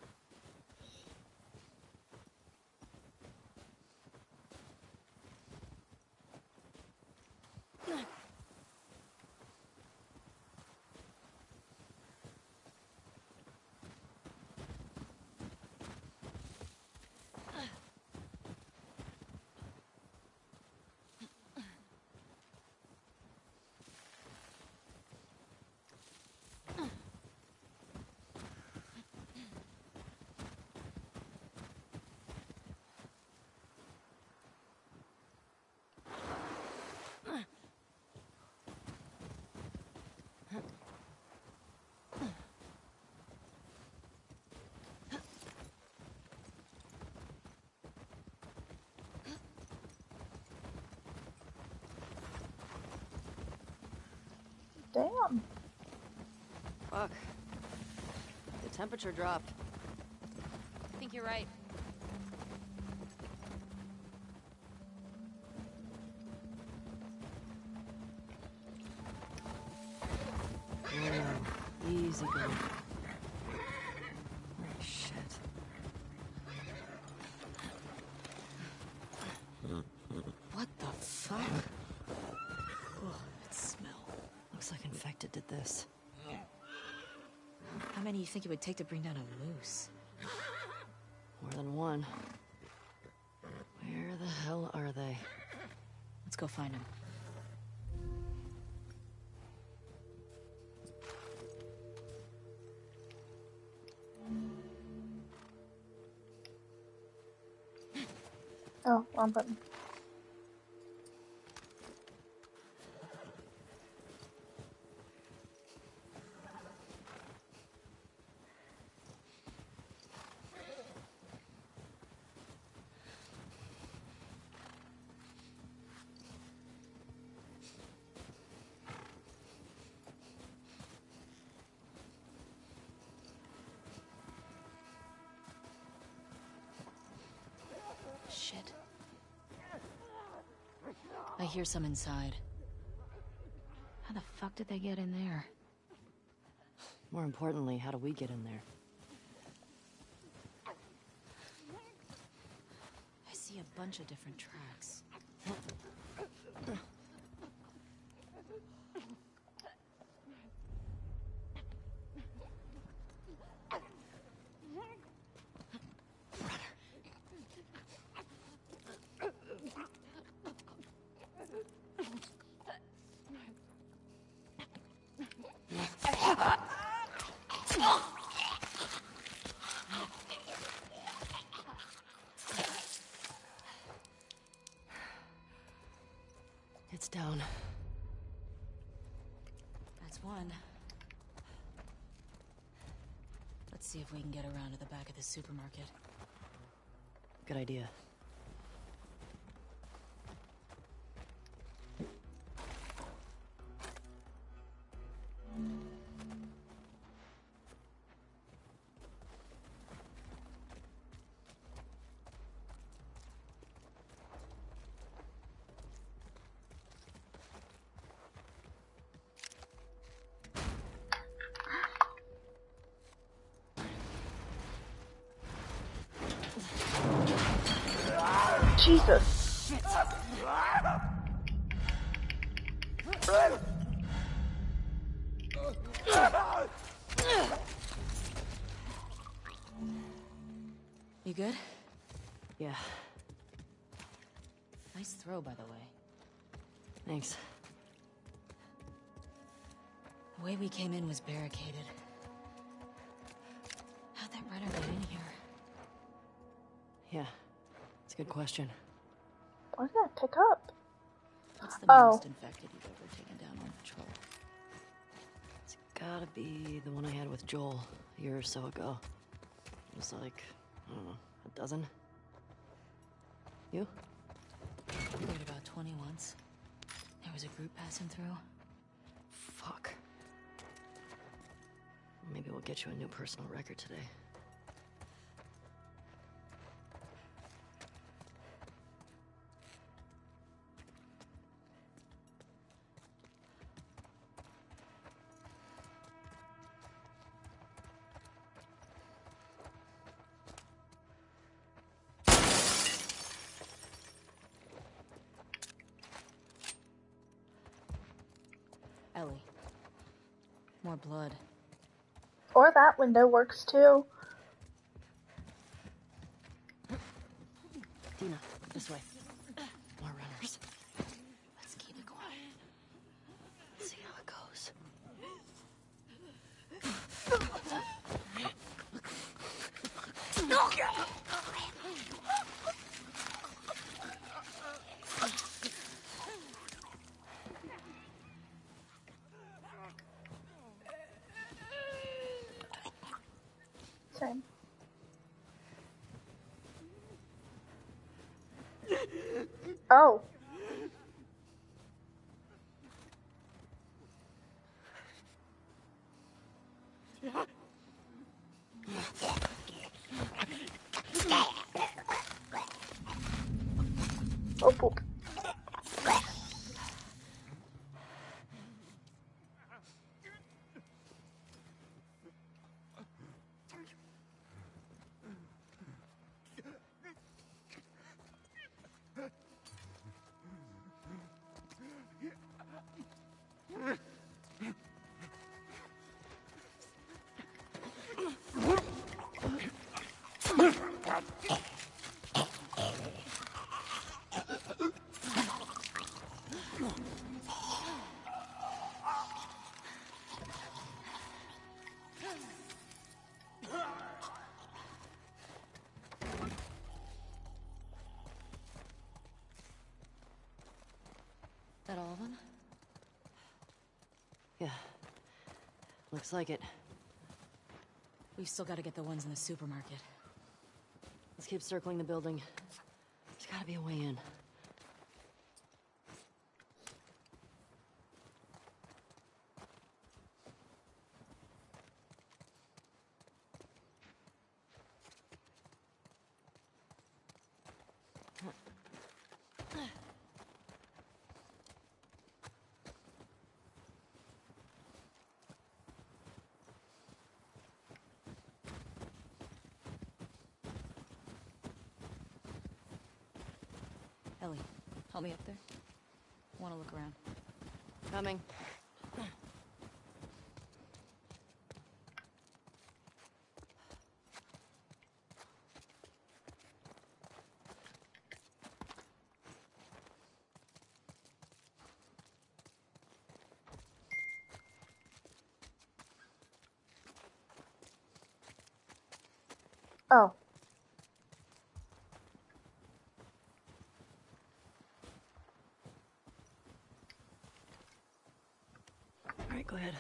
Damn. Fuck. The temperature dropped. I think you're right. Whoa. Easy go. Oh, shit. What the fuck? Oh, that smell. Looks like infected did this. How many do you think it would take to bring down a moose? More than one. Where the hell are they? Let's go find them. Oh, wrong button. Shit. I hear some inside. How the fuck did they get in there? More importantly, how do we get in there? I see a bunch of different tracks. It's down. That's one. Let's see if we can get around to the back of the supermarket. Good idea. Jesus. You good? Yeah, Nice throw, by the way. thanks. The way we came in was barricaded. How'd that runner get in here? Yeah, it's a good question. Why did that pick up? What's the Oh. most infected you've ever taken down on patrol? It's gotta be the one I had with Joel. a year or so ago. It was like, I don't know, a dozen. You? There were about 20 once. There was a group passing through. Fuck. Maybe we'll get you a new personal record today. Ellie. More blood. Or that window works too. Dina, this way. More runners. Let's keep it quiet. Let's see how it goes. Same. Oh. Oh, poop. That all of them? Yeah. Looks like it. We've still got to get the ones in the supermarket. Let's keep circling the building. There's gotta be a way in. Ellie, help me up there. Want to look around. Coming. Oh. All right, go ahead.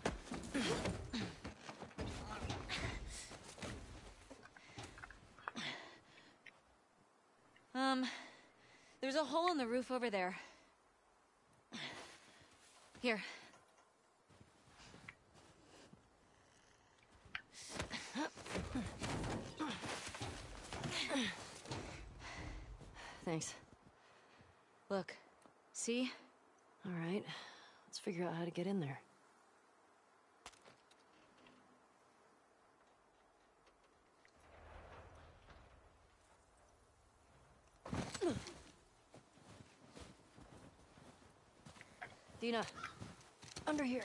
There's a hole in the roof over there. Here. Thanks. Look. See? All right. Let's figure out how to get in there. Dina, under here.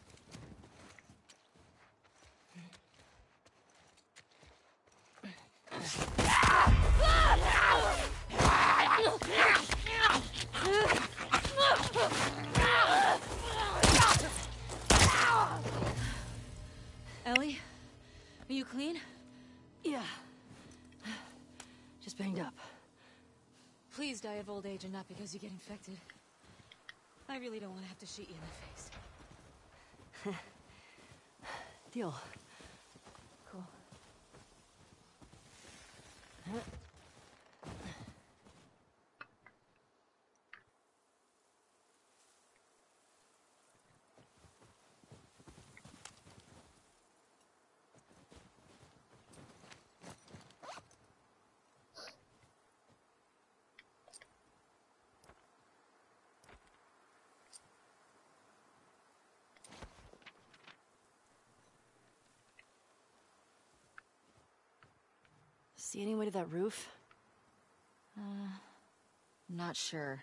Ellie? Are you clean? Yeah. Just banged up. Please die of old age and not because you get infected. I really don't want to have to shoot you in the face. Deal. See any way to that roof? Not sure.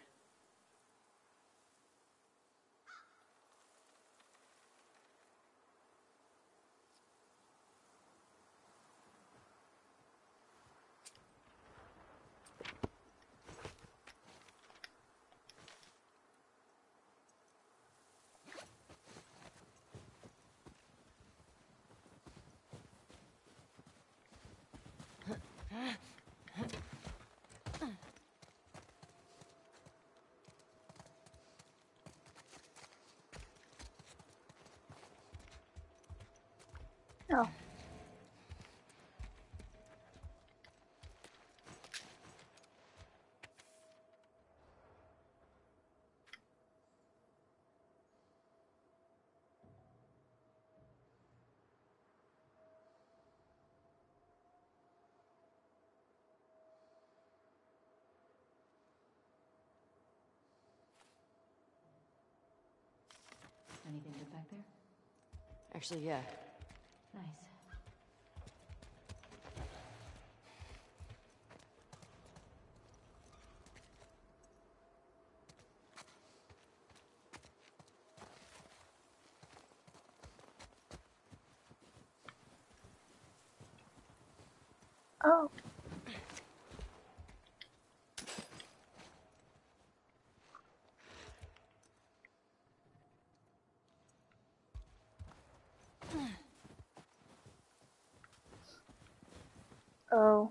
Oh. Anything good back there? Actually, yeah. Nice. Oh. Oh.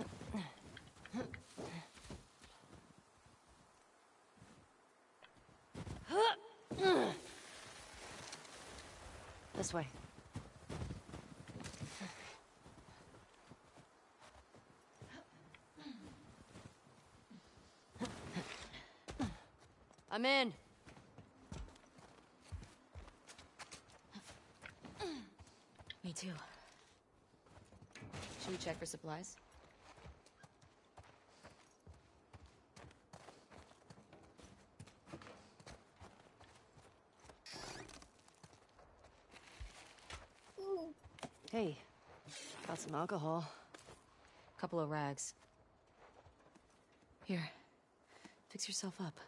This way. I'm in. Me too. Should we check for supplies? Hey, got some alcohol. Couple of rags. Here, fix yourself up.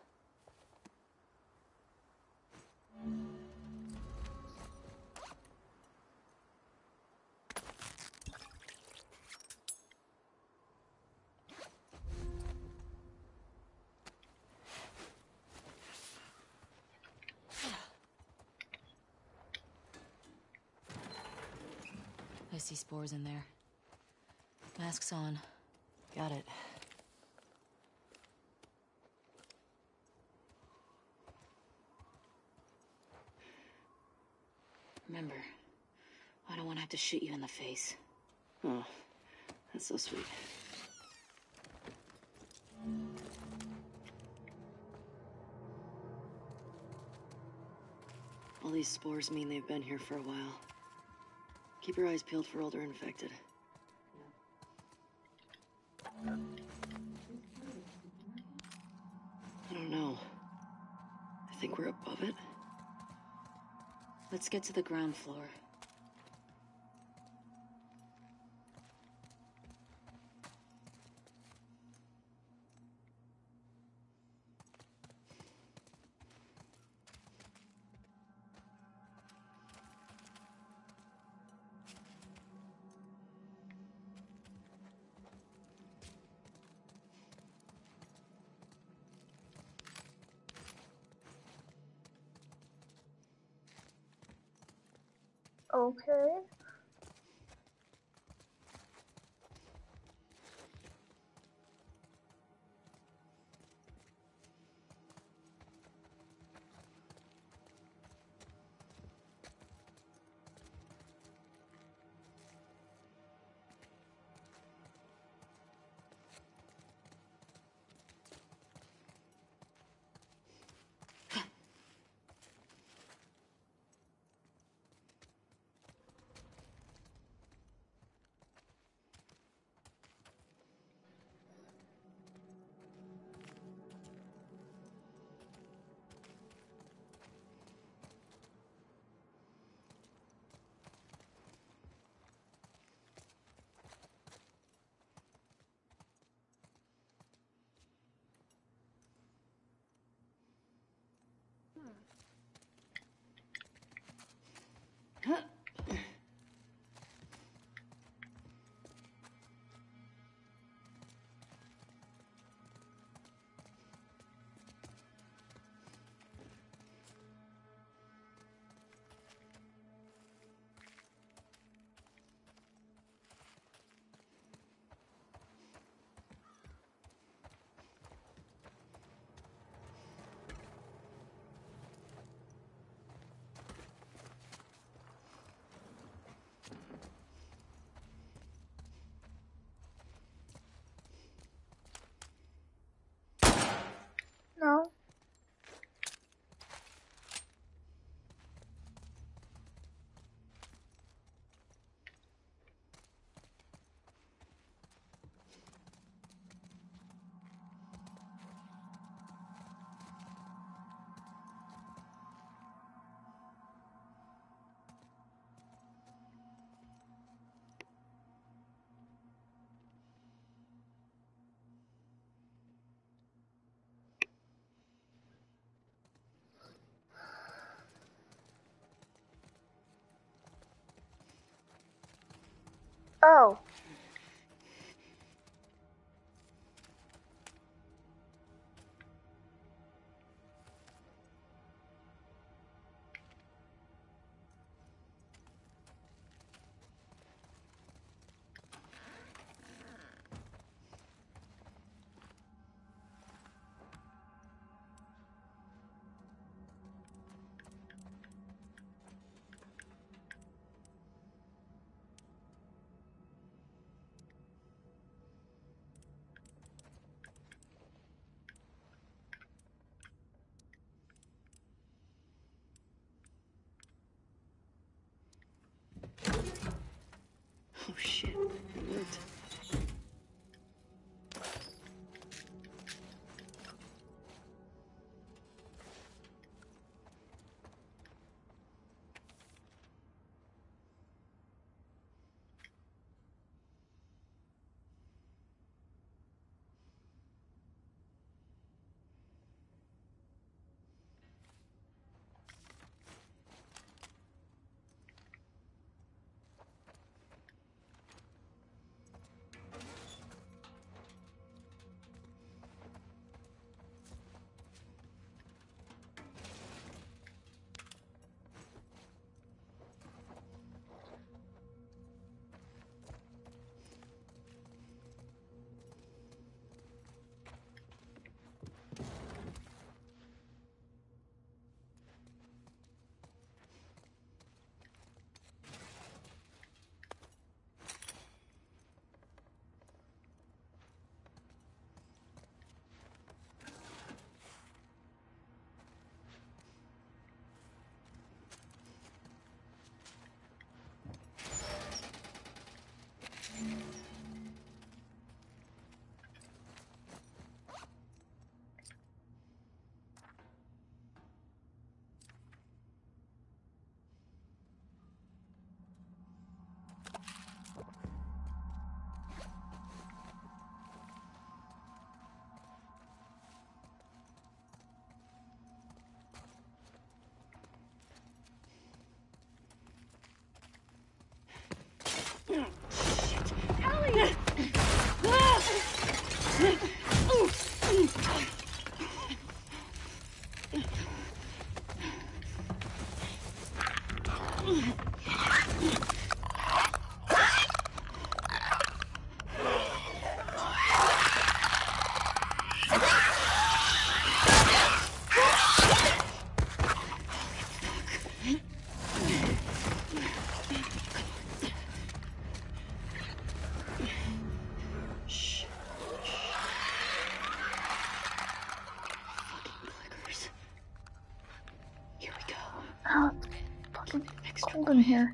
I see spores in there. Mask's on. Got it. Remember, I don't want to have to shoot you in the face. Oh, that's so sweet. All these spores mean they've been here for a while. Keep your eyes peeled for older infected. I don't know. I think we're above it. Let's get to the ground floor. Okay. Oh. Oh shit, it worked. Oh, it's fucking cold in here.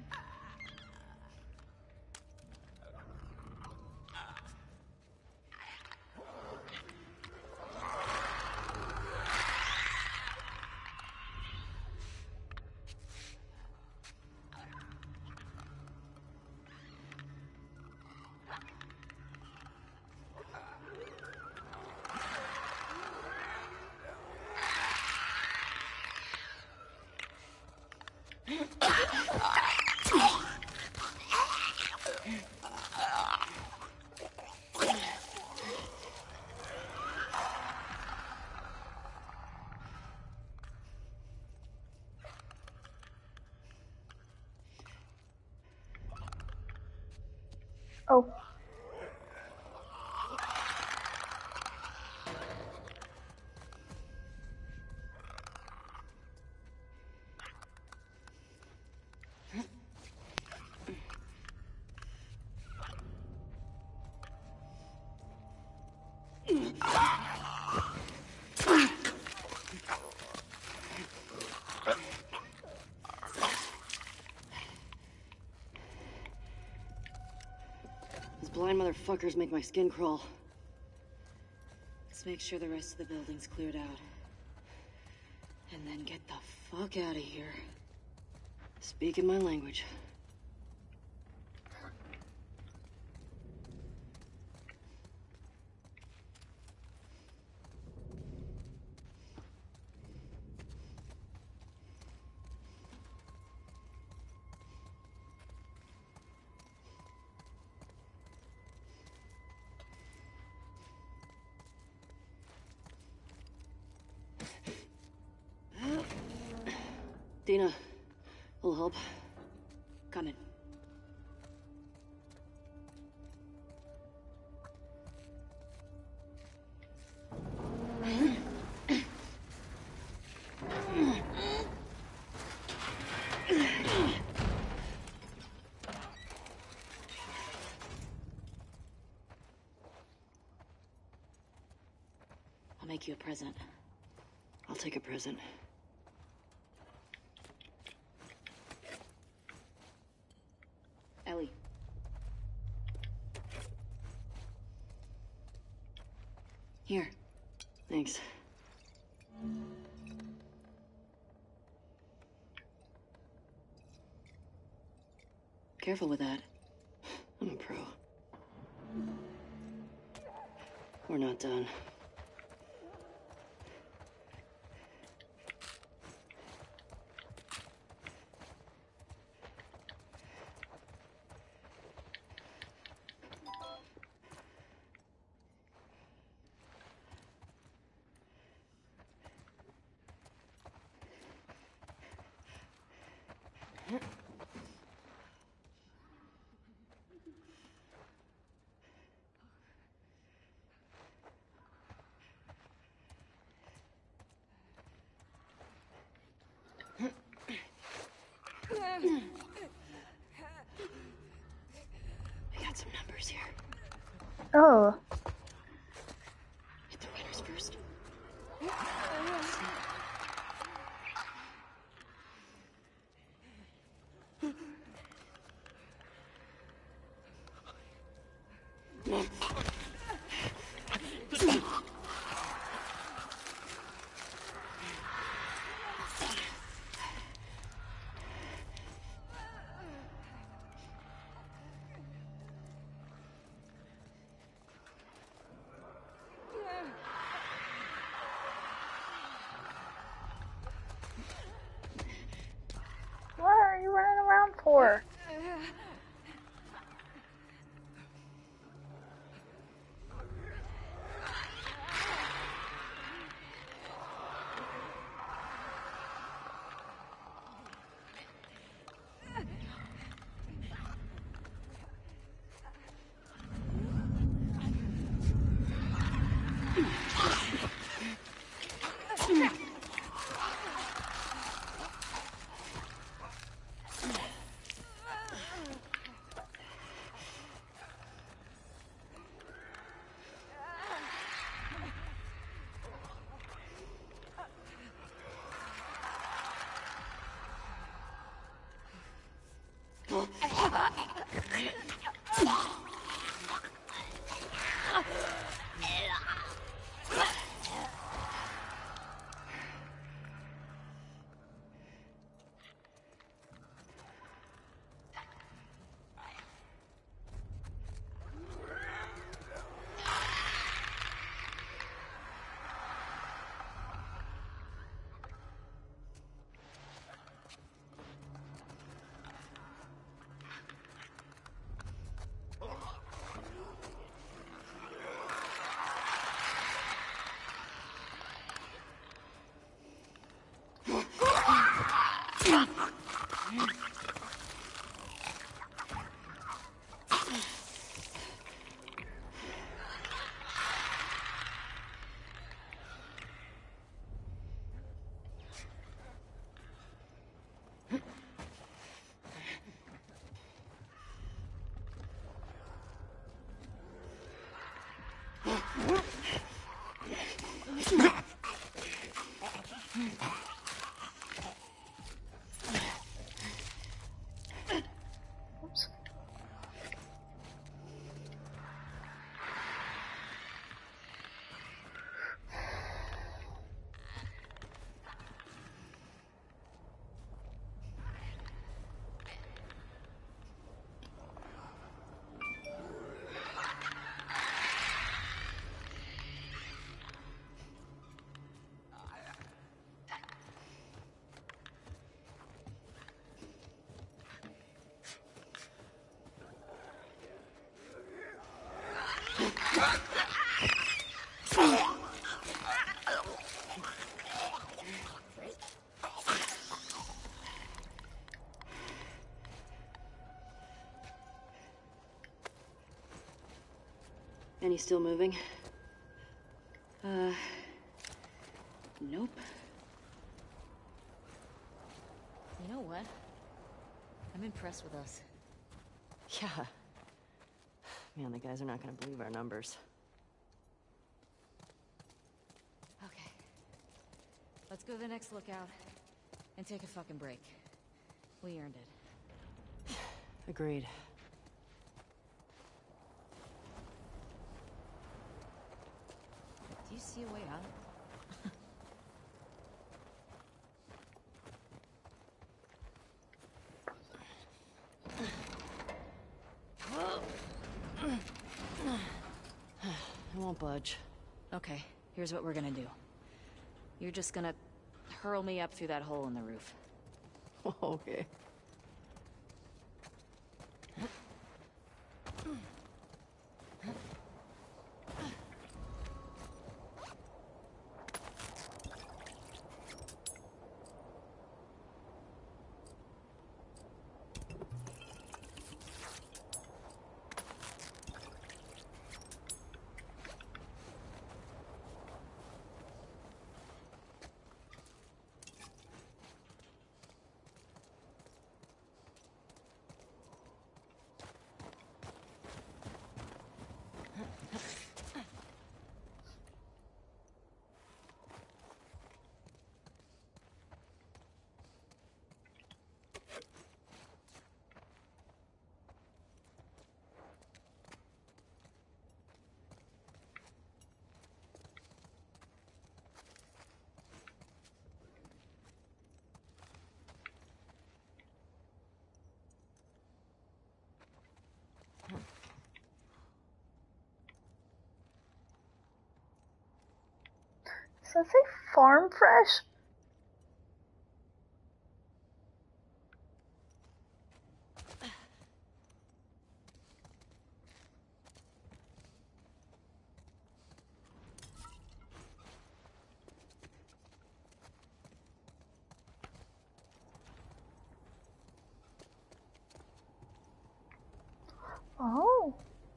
Oh. These blind motherfuckers make my skin crawl. Let's make sure the rest of the building's cleared out. And then get the fuck out of here. Speaking my language. Dina, will help. Coming. I'll make you a present. I'll take a present. Ellie. Here. Thanks. Careful with that. I'm a pro. We're not done. I got some numbers here. Oh. Hit the winners first. What are you running around for? Oops. Penny still moving? Nope. You know what? I'm impressed with us. Yeah. Man, the guys are not gonna believe our numbers. Okay. Let's go to the next lookout and take a fucking break. We earned it. Agreed. Do you see a way out? I won't budge. Okay, here's what we're gonna do. You're just gonna hurl me up through that hole in the roof. Okay. Does that say farm fresh? Oh.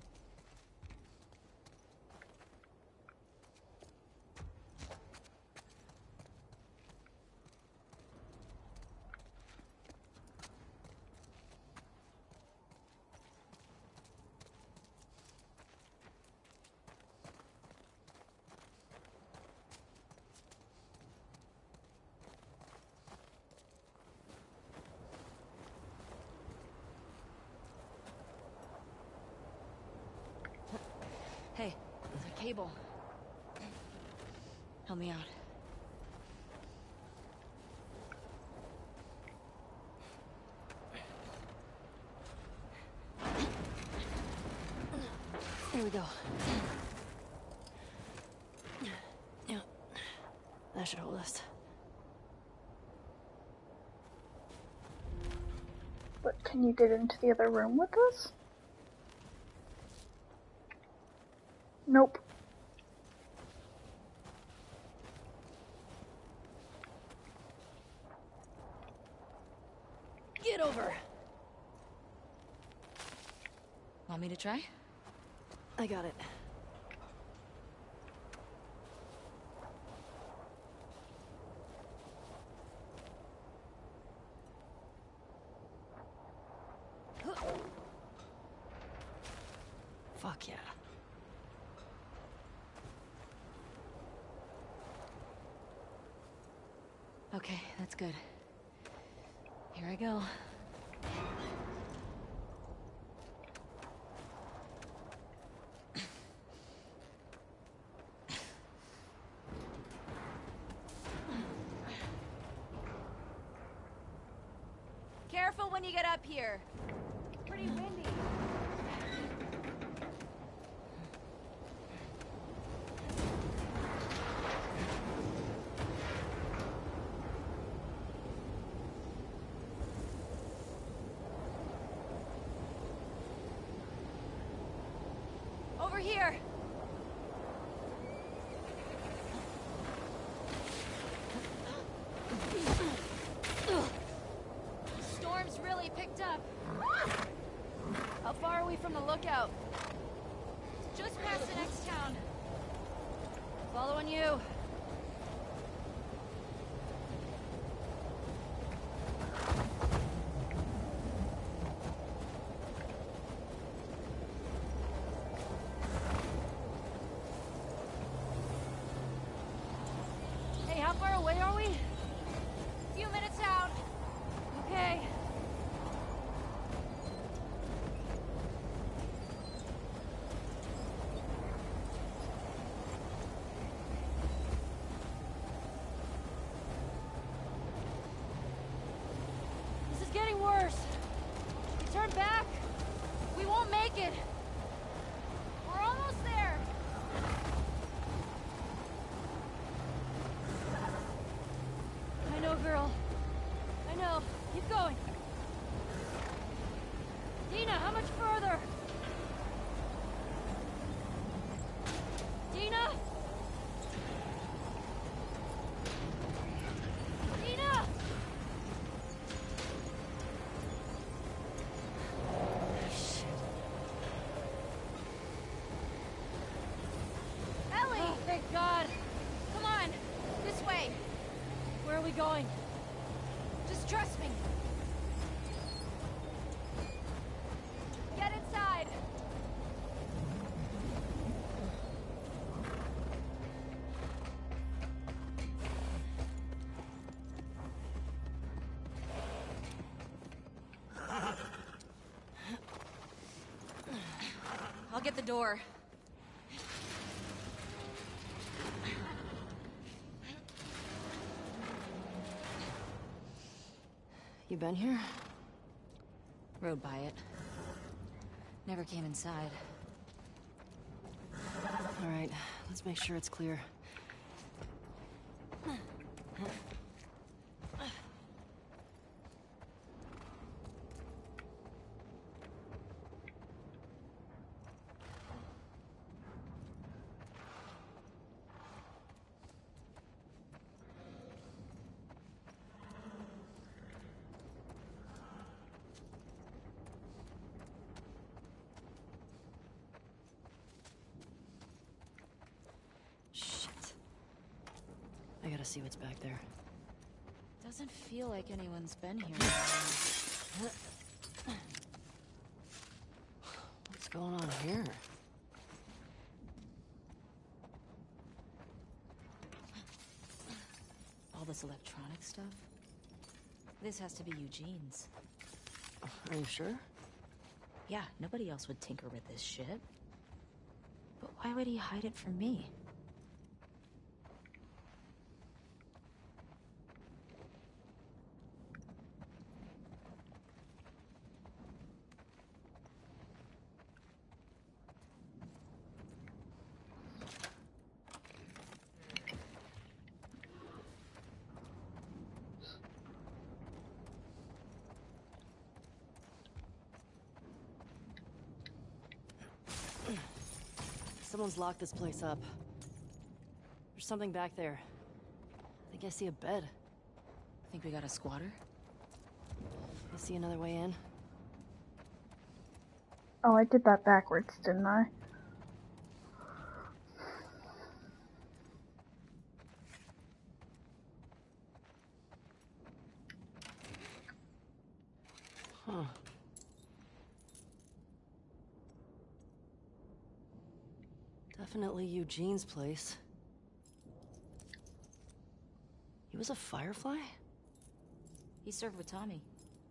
Hey, there's a cable. Help me out. Here we go. Yeah. That should hold us. But can you get into the other room with us? Nope. Get over. Want me to try? I got it. Fuck yeah. Okay, that's good. Here I go. Careful when you get up here. Pretty windy. Over here. Storm's really picked up. How far are we from the lookout? just past the next town. Following you. Hey, how far away are we? Few minutes out. Okay. This is getting worse. We turn back, we won't make it. We're almost there. I know, girl. I know. Keep going. Dina, how much further? Dina? Dina! Ellie! Oh, thank God. Come on. This way. Where are we going? Just trust me. Get inside. I'll get the door. You been here? Rode by it. Never came inside. All right, let's make sure it's clear. Shit. I gotta see what's back there. Doesn't feel like anyone's been here. What's going on here? All this electronic stuff? This has to be Eugene's. Are you sure? Yeah, nobody else would tinker with this shit. But why would he hide it from me? Someone's locked this place up. There's something back there. I think I see a bed. Think we got a squatter? I see another way in. Oh, I did that backwards, didn't I? Huh. Definitely Eugene's place. He was a Firefly? He served with Tommy.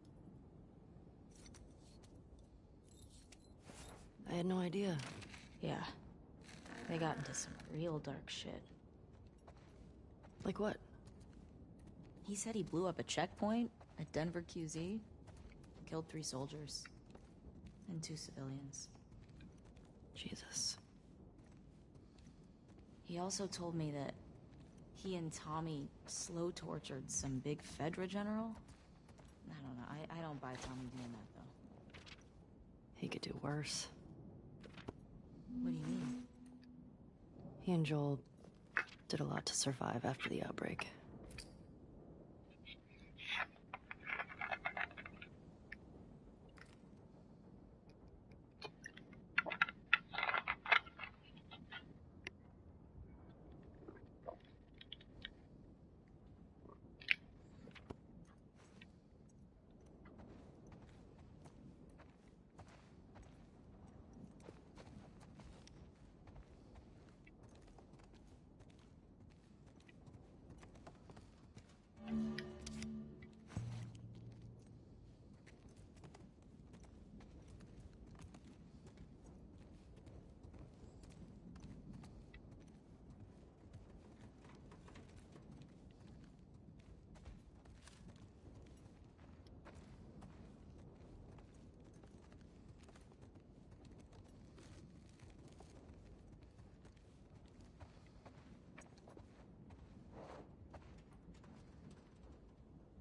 I had no idea. Yeah. They got into some real dark shit. Like what? He said he blew up a checkpoint at Denver QZ, killed 3 soldiers, and 2 civilians. Jesus. He also told me that he and Tommy slow tortured some big Fedra general. I don't know. I don't buy Tommy doing that, though. He could do worse. What do you mean? He and Joel did a lot to survive after the outbreak.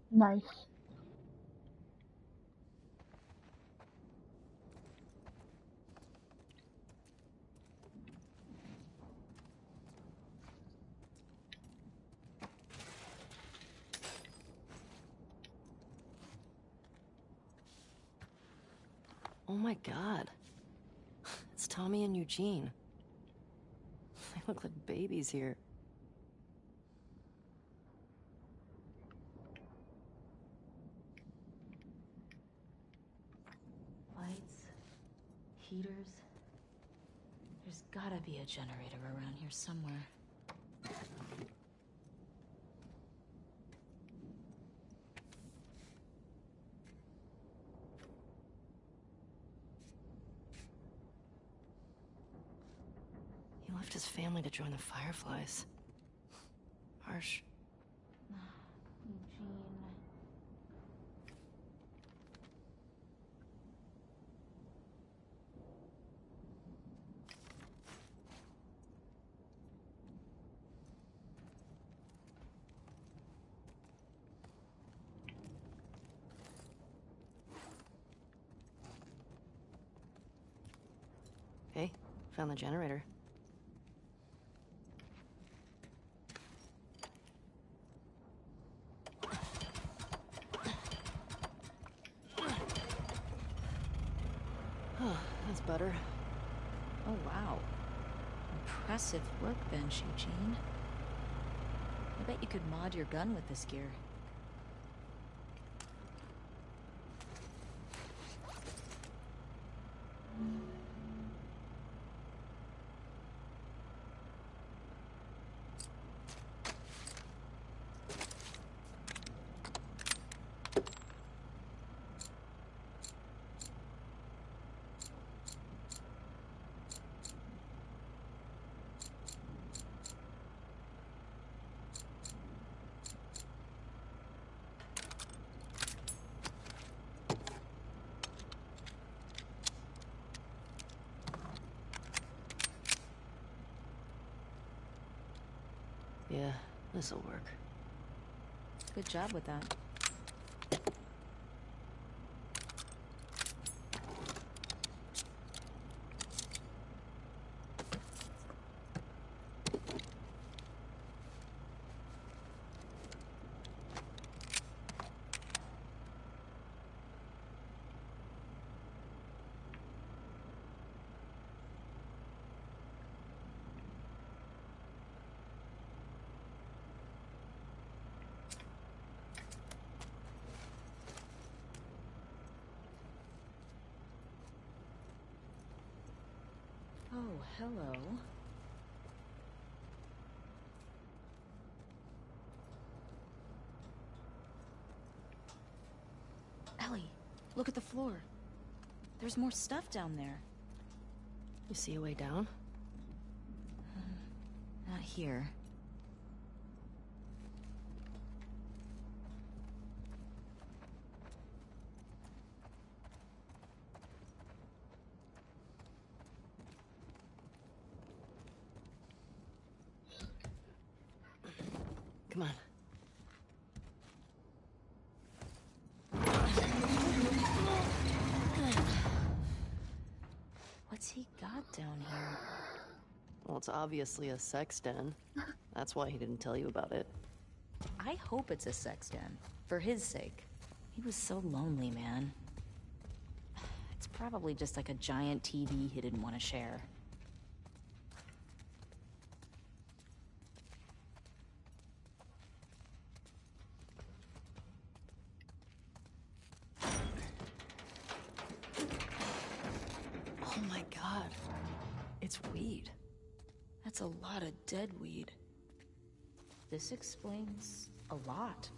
Nice. Oh my god. It's Tommy and Eugene. They look like babies here. Lights, heaters. There's gotta be a generator around here somewhere. He left his family to join the Fireflies. Harsh. Eugene. Hey, found the generator. That's better. Oh, wow. Impressive workbench, Eugene. I bet you could mod your gun with this gear. Yeah, this'll work. Good job with that. Oh, hello. Ellie, look at the floor. There's more stuff down there. You see a way down? Not here. Come on. What's he got down here? Well, it's obviously a sex den. That's why he didn't tell you about it. I hope it's a sex den. For his sake. He was so lonely, man. It's probably just like a giant TV he didn't want to share. Oh my god. It's weed. That's a lot of dead weed. This explains a lot.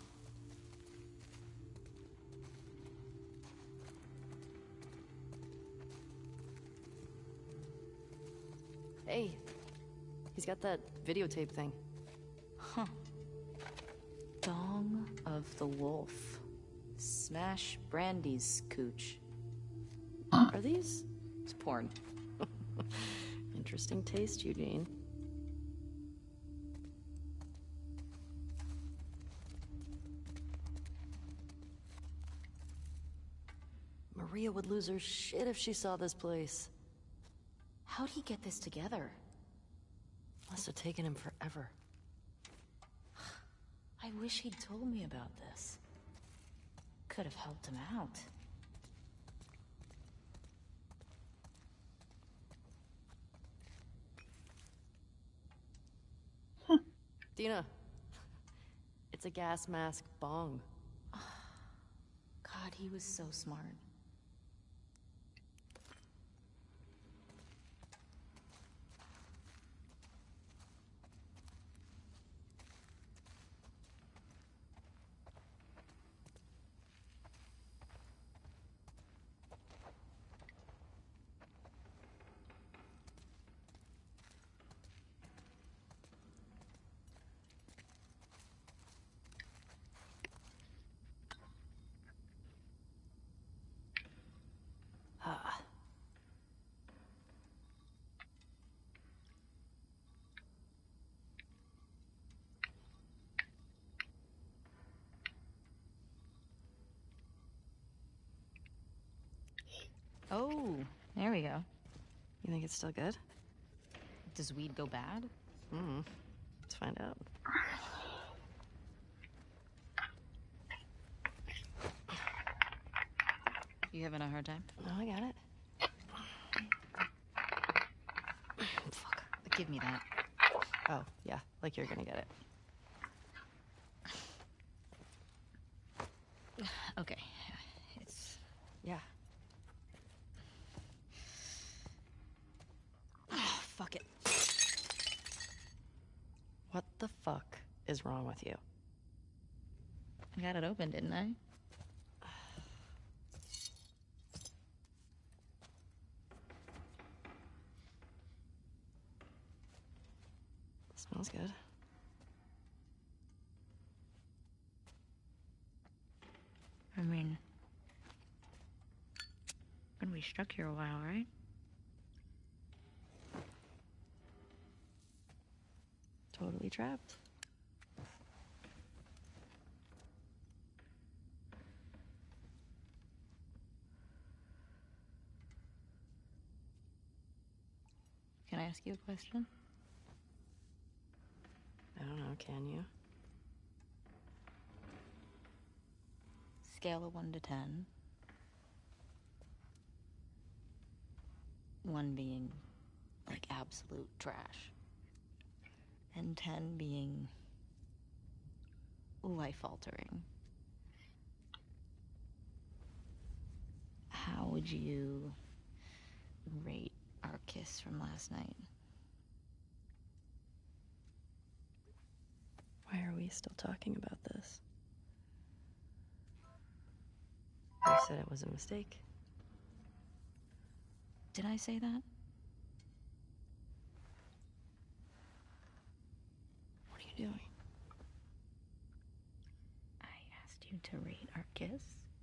Hey, he's got that videotape thing. Huh. Dong of the Wolf. Smash Brandy's cooch. Are these? It's porn. Interesting taste, Eugene. Maria would lose her shit if she saw this place. How'd he get this together? Must have taken him forever. I wish he'd told me about this. Could have helped him out. Dina, it's a gas mask bong. God, he was so smart. Oh, There we go. you think it's still good? Does weed go bad? Let's find out. You having a hard time? No, I got it. Fuck. Give me that. Oh, yeah, like you're gonna get it. Okay. It's... Yeah. Oh, fuck it. What the fuck is wrong with you? I got it open, didn't I? Smells good. I mean... Gonna be stuck here a while, right? Totally trapped. Can I ask you a question? I don't know, can you? Scale of 1 to 10. 1 being, like, absolute trash. And 10 being life-altering. How would you rate our kiss from last night? Why are we still talking about this? You said it was a mistake. Did I say that? What are you doing? I asked you to rate our kiss.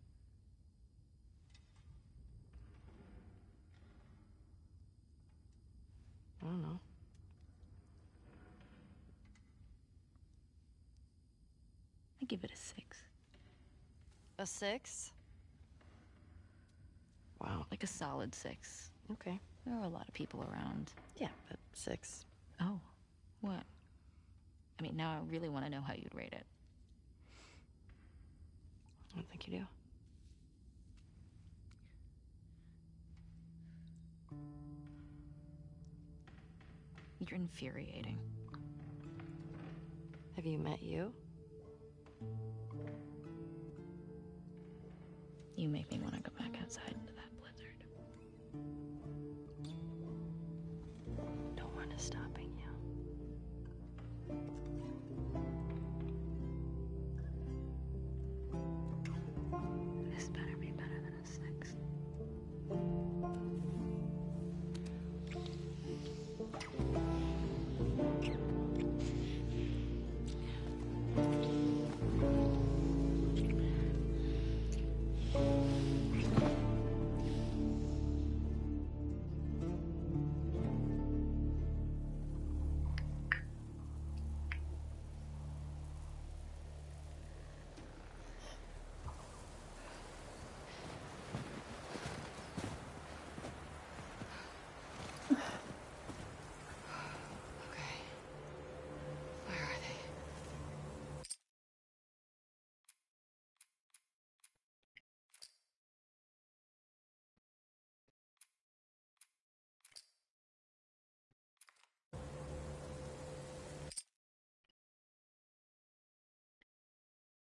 I don't know. I give it a 6. A 6? Wow. Like a solid 6. Okay. There were a lot of people around. Yeah, but 6. Oh. What? I mean, now I really want to know how you'd rate it. I don't think you do. You're infuriating. Have you met you? You make me want to go back outside into that